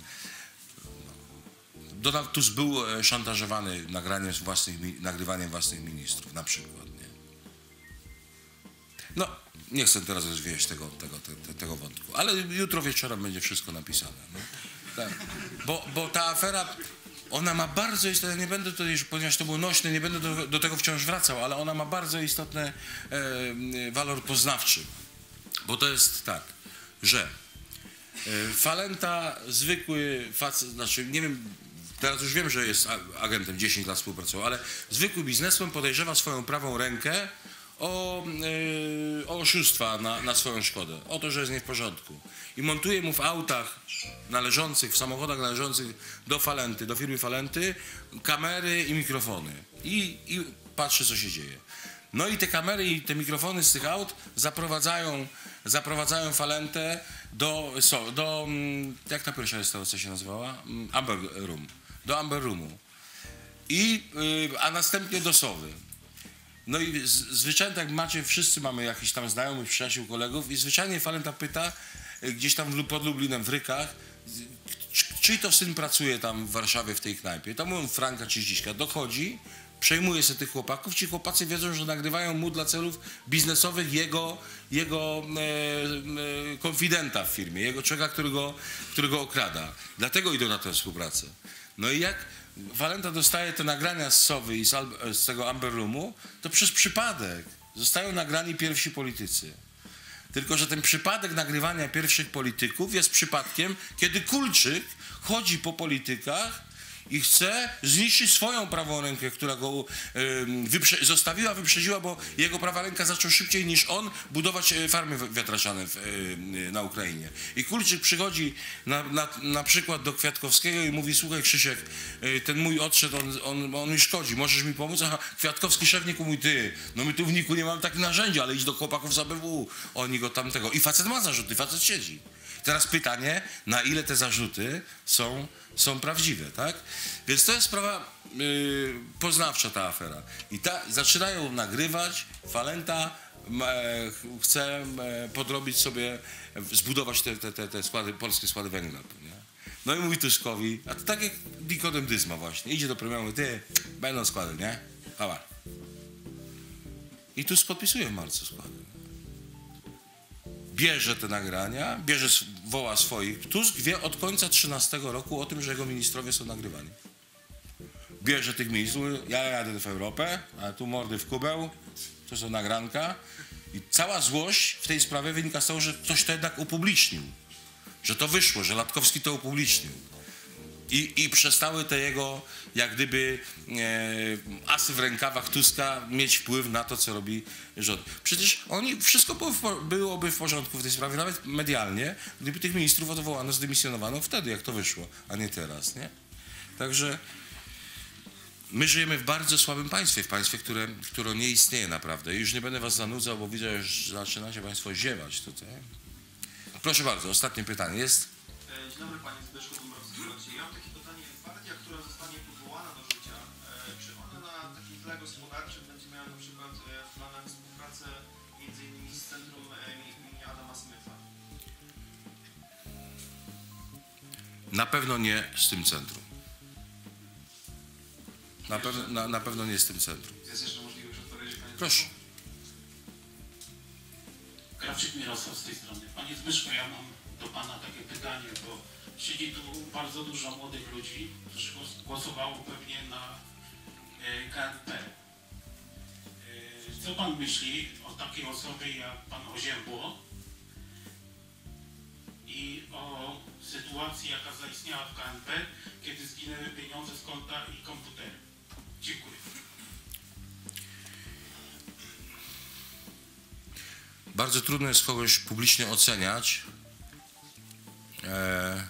Donald Tusk był szantażowany nagraniem własnych, nagrywaniem własnych ministrów, na przykład, nie? No, nie chcę teraz rozwijać tego, tego, te, tego wątku, ale jutro wieczorem będzie wszystko napisane, no. Tak. Bo, bo ta afera, ona ma bardzo istotne, nie będę tutaj, ponieważ to był nośny, nie będę do, do tego wciąż wracał, ale ona ma bardzo istotny e, walor poznawczy. Bo to jest tak, że e, Falenta, zwykły facet, znaczy nie wiem, teraz już wiem, że jest agentem, dziesięć lat współpracował, ale zwykły biznesmen podejrzewa swoją prawą rękę o, yy, o oszustwa na, na swoją szkodę, o to, że jest nie w porządku. I montuje mu w autach należących, w samochodach należących do Falenty, do firmy Falenty, kamery i mikrofony. I, i patrzy, co się dzieje. No i te kamery i te mikrofony z tych aut zaprowadzają, zaprowadzają Falentę do, so, do, jak ta pierwsza restauracja się nazywała? Amber Room. Do Amber Roomu. I, yy, a następnie do Sowy. No i z, zwyczajnie tak macie, wszyscy mamy jakichś tam znajomych, przyjaciół, kolegów i zwyczajnie Falenta pyta, gdzieś tam pod Lublinem w Rykach, czy to syn pracuje tam w Warszawie w tej knajpie. Tam mówią Franka czy Zdziśka. Dochodzi, przejmuje sobie tych chłopaków. Ci chłopacy wiedzą, że nagrywają mu dla celów biznesowych jego, jego e, e, konfidenta w firmie, jego człowieka, którego, którego okrada. Dlatego idą na tę współpracę. No i jak Falenta dostaje te nagrania z Sowy i z, z tego Amber Roomu, to przez przypadek zostają nagrani pierwsi politycy. Tylko że ten przypadek nagrywania pierwszych polityków jest przypadkiem, kiedy Kulczyk chodzi po politykach i chce zniszczyć swoją prawą rękę, która go wyprze zostawiła, wyprzedziła, bo jego prawa ręka zaczął szybciej niż on budować farmy wiatraczane w, na Ukrainie. I Kulczyk przychodzi na, na, na przykład do Kwiatkowskiego i mówi: słuchaj Krzysiek, ten mój odszedł, on, on, on mi szkodzi, możesz mi pomóc? Aha, Kwiatkowski szefnik mówi: ty, no my tu w Niku nie mamy takich narzędzi, ale idź do chłopaków z A B W. Oni go tamtego. I facet ma zarzuty, facet siedzi. Teraz pytanie, na ile te zarzuty są, są prawdziwe, tak? Więc to jest sprawa yy, poznawcza, ta afera. I ta, zaczynają nagrywać, Falenta e, chce e, podrobić sobie, zbudować te, te, te, te składy, polskie składy węgla. Nie? No i mówi Tuskowi, a to tak jak Nikodem Dyzma właśnie, idzie do premiera, mówi: ty, będą składy, nie? Hała. I Tusk podpisuje w marcu składy. Bierze te nagrania, bierze, woła swoich. Tusk wie od końca trzynastego roku o tym, że jego ministrowie są nagrywani. Bierze tych ministrów, ja jadę w Europę, a tu mordy w kubeł, to są nagranka. I cała złość w tej sprawie wynika z tego, że ktoś to jednak upublicznił. Że to wyszło, że Latkowski to upublicznił. I, i przestały te jego, jak gdyby, e, asy w rękawach Tuska mieć wpływ na to, co robi rząd. Przecież oni, wszystko było w, byłoby w porządku w tej sprawie, nawet medialnie, gdyby tych ministrów odwołano, zdymisjonowano wtedy, jak to wyszło, a nie teraz, nie? Także my żyjemy w bardzo słabym państwie, w państwie, które, które nie istnieje naprawdę. I już nie będę was zanudzał, bo widzę, że zaczynacie państwo ziewać tutaj. Proszę bardzo, ostatnie pytanie jest. Dzień dobry, panie Zbyszku Dąbrowski. Ja mam takie pytanie. Partia, która zostanie powołana do życia, czy ona na takim tle gospodarczym będzie miała na przykład w planach współpracę między innymi z centrum imienia Adama Smitha? Na pewno nie z tym centrum. Na, pew na, na pewno nie z tym centrum. Jest jeszcze możliwość odpowiedzi, panie Proszę. Krawczyk Mirosław z tej strony. Panie Zbyszko, ja mam do pana takie pytanie, bo siedzi tu bardzo dużo młodych ludzi, którzy głosowało pewnie na K N P. Co pan myśli o takiej osobie jak pan Oziębło i o sytuacji, jaka zaistniała w K N P, kiedy zginęły pieniądze z konta i komputery? Dziękuję. Bardzo trudno jest kogoś publicznie oceniać, e,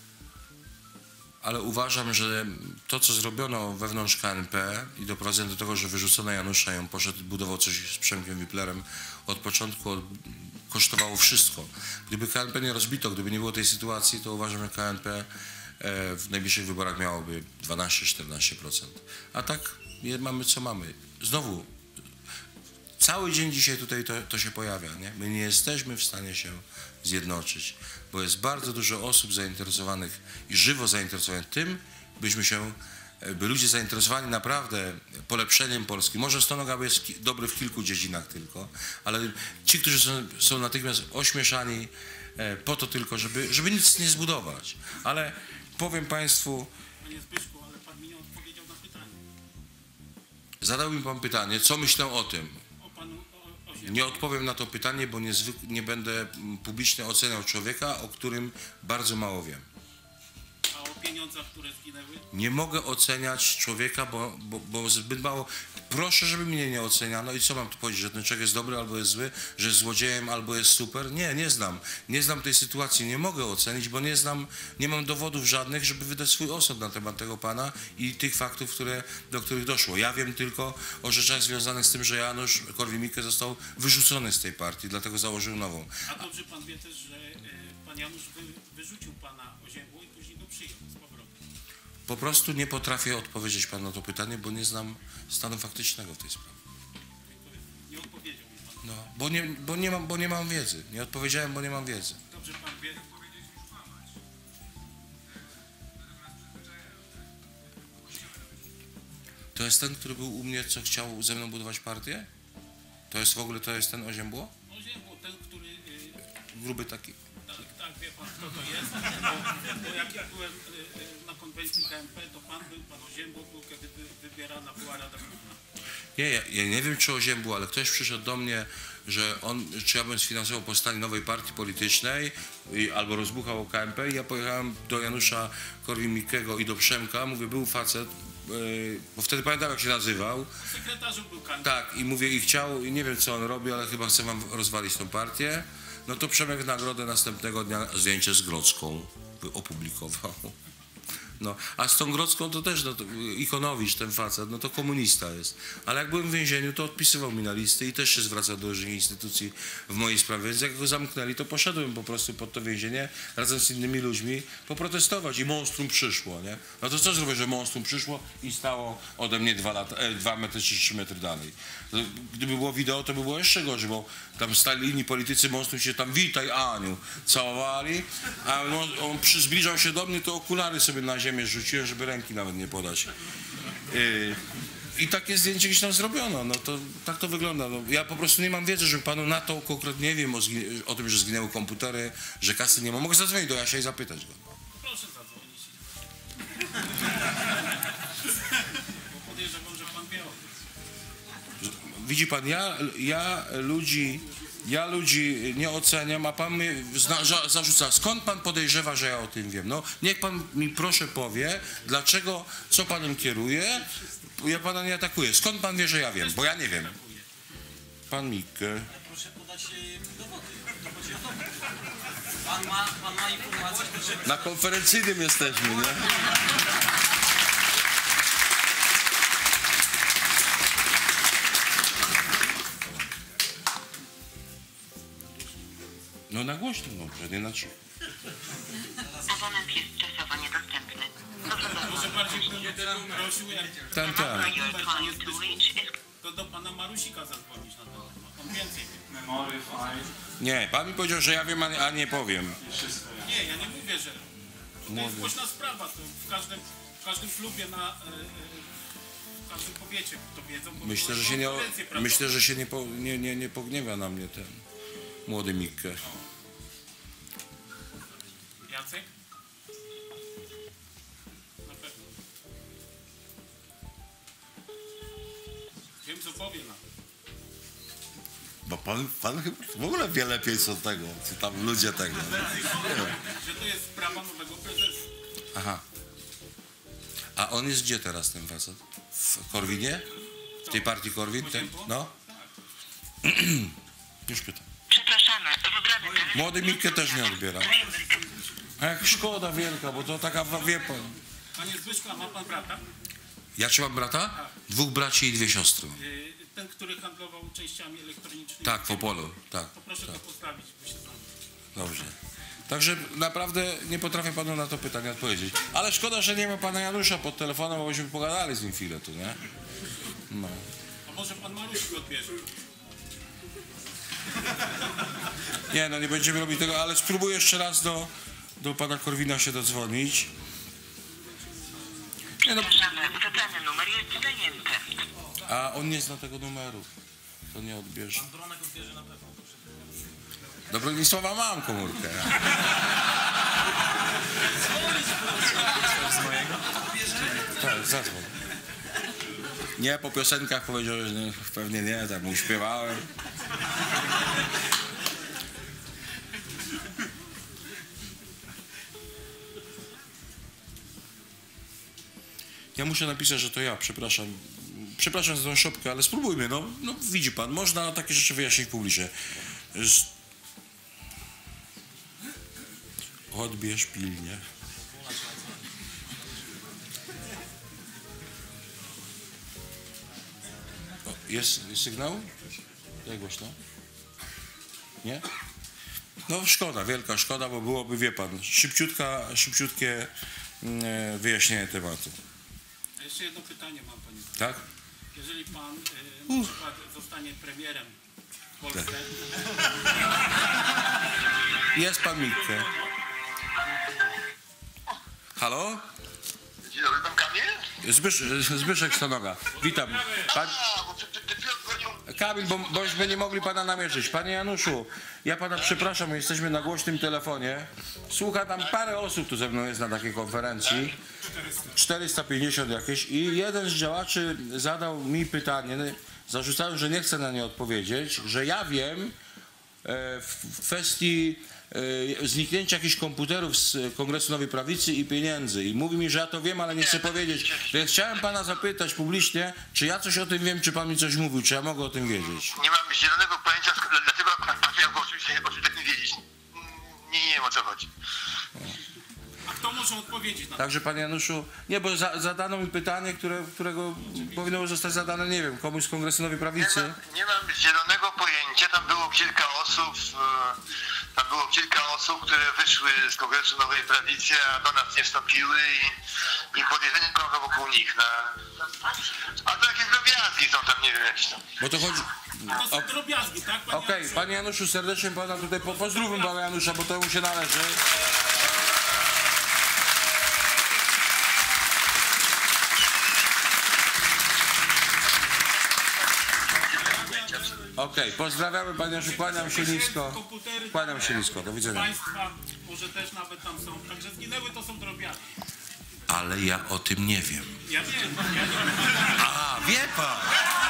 ale uważam, że to, co zrobiono wewnątrz K N P i doprowadzono do tego, że wyrzucono Janusza i on poszedł, budował coś z Przemkiem Wiplerem, od początku od, kosztowało wszystko. Gdyby K N P nie rozbito, gdyby nie było tej sytuacji, to uważam, że K N P e, w najbliższych wyborach miałoby dwanaście do czternastu procent. A tak mamy, co mamy. Znowu, cały dzień dzisiaj tutaj to, to się pojawia, nie? My nie jesteśmy w stanie się zjednoczyć, bo jest bardzo dużo osób zainteresowanych i żywo zainteresowanych tym, byśmy się, by ludzie zainteresowani naprawdę polepszeniem Polski. Może Stonoga jest dobry w kilku dziedzinach tylko, ale ci, którzy są, są natychmiast ośmieszani po to tylko, żeby, żeby nic nie zbudować. Ale powiem państwu... Panie Zbyszku, ale pan mi nie odpowiedział na pytanie. Zadał mi pan pytanie, co myślę o tym. Nie odpowiem na to pytanie, bo nie, nie będę publicznie oceniał człowieka, o którym bardzo mało wiem. A o pieniądzach, które zginęły? Nie mogę oceniać człowieka, bo, bo, bo zbyt mało... Proszę, żeby mnie nie oceniano. I co mam tu powiedzieć, że ten człowiek jest dobry albo jest zły, że jest złodziejem albo jest super? Nie, nie znam. Nie znam tej sytuacji, nie mogę ocenić, bo nie znam, nie mam dowodów żadnych, żeby wydać swój osąd na temat tego pana i tych faktów, które, do których doszło. Ja wiem tylko o rzeczach związanych z tym, że Janusz Korwin-Mikke został wyrzucony z tej partii, dlatego założył nową. A dobrze pan wie też, że e, pan Janusz wy, wyrzucił pana Oziębło i później go przyjął z powrotem. Po prostu nie potrafię odpowiedzieć panu na to pytanie, bo nie znam stanu faktycznego w tej sprawie. Nie odpowiedział mi pan. No, bo nie, bo nie mam, bo nie mam wiedzy. Nie odpowiedziałem, bo nie mam wiedzy. Dobrze pan wie. To jest ten, który był u mnie, co chciał ze mną budować partię? To jest w ogóle, to jest ten Oziębło? Oziębło, ten, który... Yy, Gruby taki. tak, tak, wie pan, kto to jest. Bo, bo jak ja byłem yy, na konwencji K M P, to pan był, pan Oziębło był, kiedy wy- wybierana była Rada Główna. Nie, ja, ja nie wiem czy Oziębło, ale ktoś przyszedł do mnie, że on, czy ja bym sfinansował powstanie nowej partii politycznej i, albo rozbuchał K M P i ja pojechałem do Janusza Korwin-Mikkego i do Przemka, mówię, był facet, yy, bo wtedy pamiętam jak się nazywał. Sekretarzem był kandydat. Tak, i mówię, i chciał, i nie wiem co on robi, ale chyba chce wam rozwalić tą partię. No to Przemek w nagrodę następnego dnia zdjęcie z Grodzką opublikował. No, a z tą Grodzką to też, no, to Ikonowicz, ten facet, no to komunista jest. Ale jak byłem w więzieniu, to odpisywał mi na listy i też się zwracał do różnych instytucji w mojej sprawie. Więc jak go zamknęli, to poszedłem po prostu pod to więzienie razem z innymi ludźmi poprotestować i monstrum przyszło, nie? No to co zrobię, że monstrum przyszło i stało ode mnie dwa lata, e, dwa metry czy trzy metry dalej. To, gdyby było wideo, to by było jeszcze gorzej, bo tam stali inni politycy, monstrum się tam witaj Aniu, całowali, a on, on przy, zbliżał się do mnie, to okulary sobie na ziemię rzuciłem, żeby ręki nawet nie podać. Yy, I takie zdjęcie gdzieś tam zrobiono, no to tak to wygląda. No, ja po prostu nie mam wiedzy, że panu na to konkretnie nie wiem o, o tym, że zginęły komputery, że kasy nie ma. Mogę zadzwonić do Jasia i zapytać go. Proszę zadzwonić. Bo podejrzewam, że pan wie o tym. Widzi pan, ja, ja ludzi, ja ludzi nie oceniam, a pan mnie zna, za, zarzuca. Skąd pan podejrzewa, że ja o tym wiem? No, niech pan mi proszę powie, dlaczego, co panem kieruje. Ja pana nie atakuję. Skąd pan wie, że ja wiem? Bo ja nie wiem. Pan Mikke. Proszę podać dowody. To chodzi o dowody. Pan ma, pan ma informację, że... Na konferencyjnym jesteśmy, nie? No na głośno, no, nie na cicho. Abonent jest czasowo niedostępny. Może bardziej bym prosił, jak Tam, tam. to do pana Marusika zadzwonić na ten temat. On więcej wie. Memory, file. Nie, pan mi powiedział, że ja wiem, a nie, a nie powiem. Nie, ja nie mówię, że... To jest głośna sprawa, to w każdym, w każdym klubie, na, e, w każdym powiecie to wiedzą. Bo Myślę, że się nie, myślę, że się nie, po, nie, nie, nie pogniewa na mnie ten młody Mikke. Jacek? Na pewno. Wiem, co powie na to. Bo pan, pan chyba w ogóle wie lepiej co tego, co tam ludzie tego. Że to jest sprawa nowego prezesa. Aha. A on jest gdzie teraz, ten facet? W Korwinie? W tej partii Korwin? Ten? No? Już pytam. Przepraszamy, wybrany telefon... Młody Mikke też nie odbiera. A jak szkoda wielka, bo to taka, wie pan. Panie Zbyszko, a ma pan brata? Ja czy mam brata? Dwóch braci i dwie siostry. Yy, Ten, który handlował częściami elektronicznymi. Tak, w Opolu, tak. Poproszę tak. go postawić, by się znamy. Dobrze. Także naprawdę nie potrafię panu na to pytanie odpowiedzieć. Ale szkoda, że nie ma pana Janusza pod telefonem, bo byśmy pogadali z nim chwilę tu, nie? No. A może pan Marusik odbierze? Nie, no nie będziemy robić tego, ale spróbuję jeszcze raz do, do pana Korwina się dodzwonić. Nie, no. Przepraszamy, wybrany numer jest zajęty. A on nie zna tego numeru. To nie odbierze. Pan Bronek odbierze na pewno. Do Bronisława mam komórkę. Z mojego? Tak, zadzwoń. Nie, po piosenkach powiedział, że nie, pewnie nie, tak mu śpiewałem. Ja muszę napisać, że to ja, przepraszam. Przepraszam za tą szopkę, ale spróbujmy, no, no widzi pan, można takie rzeczy wyjaśnić publicznie. Z... Odbierz pilnie. O, jest, jest sygnał? Jak głośno? Nie? No szkoda, wielka szkoda, bo byłoby, wie pan, szybciutka, szybciutkie mm, wyjaśnienie tematu. A jeszcze jedno pytanie mam, panie. Tak? Jeżeli pan y, na przykład zostanie premierem w Polsce... Jest pan Mikke. Halo? Dzień dobry, pan Kamil? Zbysz, Zbyszek Stanoga. Witam. Pan... Kamil, bo, bośmy nie mogli pana namierzyć. Panie Januszu, ja pana przepraszam, jesteśmy na głośnym telefonie. Słucha tam parę osób tu ze mną jest na takiej konferencji. czterysta pięćdziesiąt jakieś i jeden z działaczy zadał mi pytanie, zarzucałem, że nie chcę na nie odpowiedzieć, że ja wiem w kwestii zniknięcia jakichś komputerów z Kongresu Nowej Prawicy i pieniędzy. I mówi mi, że ja to wiem, ale nie chcę powiedzieć. Więc chciałem pana zapytać publicznie, czy ja coś o tym wiem, czy pan mi coś mówił, czy ja mogę o tym wiedzieć. Nie mam zielonego pojęcia, dlaczego pan miał oczywiście o czym tak nie wiedzieć. Nie, nie wiem, o co chodzi. A kto może odpowiedzieć na to? Także panie Januszu, nie, bo za, zadano mi pytanie, które, którego powinno zostać zadane, nie wiem, komuś z Kongresu Nowej Prawicy. Nie mam, nie mam zielonego pojęcia, tam było kilka osób, tam było kilka osób, które wyszły z Kongresu Nowej Prawicy, a do nas nie wstąpiły i, i podejrzenie krążą wokół nich. Na, a to jakieś drobiazgi są tam, nie wiem, jakieś tam. Bo to chodzi... To są drobiazgi, tak? Okej, okay, panie Januszu, serdecznie pana tutaj po, pozdrówmy pana Janusza, bo to mu się należy. Okej, okay, pozdrawiamy panie Januszu, kłaniam się nisko. Kłaniam się nisko, do widzenia. Państwa może też nawet tam są, także zginęły to są drobiazgi. Ale ja o tym nie wiem. Ja wiem, ja wiem. A, wie pan!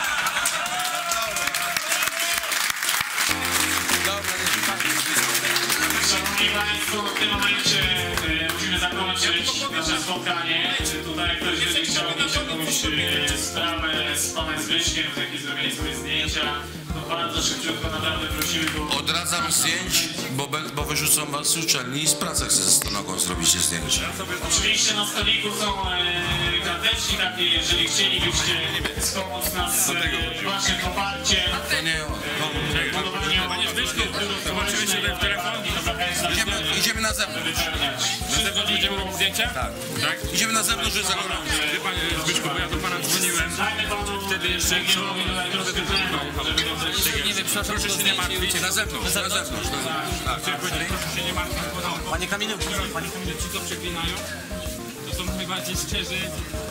Szanowni Państwo, w tym momencie e, musimy zakończyć nasze spotkanie. Tutaj ktoś będzie chciał mieć jakąś e, sprawę z panem Zbyszkiem, z jakiej zrobili sobie zdjęcia. To bardzo szybciutko naprawdę prosimy, bo... Odradzam zdjęć, bo, bo wyrzucą was z uczelni i z pracy chcę ze stonogą zrobicie zdjęcia. Oczywiście na stoliku są e, karteczki takie, jeżeli chcielibyście wspomóc nas e, waszym poparciem. To nie... E, Panie Zbyszku, zobaczymy się w telefonie. Idziemy, idziemy na zewnątrz. Na zewnątrz będziemy robić zdjęcia? Tak. tak. Idziemy na zewnątrz, że za gorąco. Wie panie Zbyszku, bo ja do pana dzwoniłem. Wtedy jeszcze nie wiem, proszę się nie martwić. Na zewnątrz, na zewnątrz. Chciałem powiedzieć, proszę się nie martwić. Panie Kamilu, panie Kamilu, ci to przeklinają, to są najbardziej szczerzy.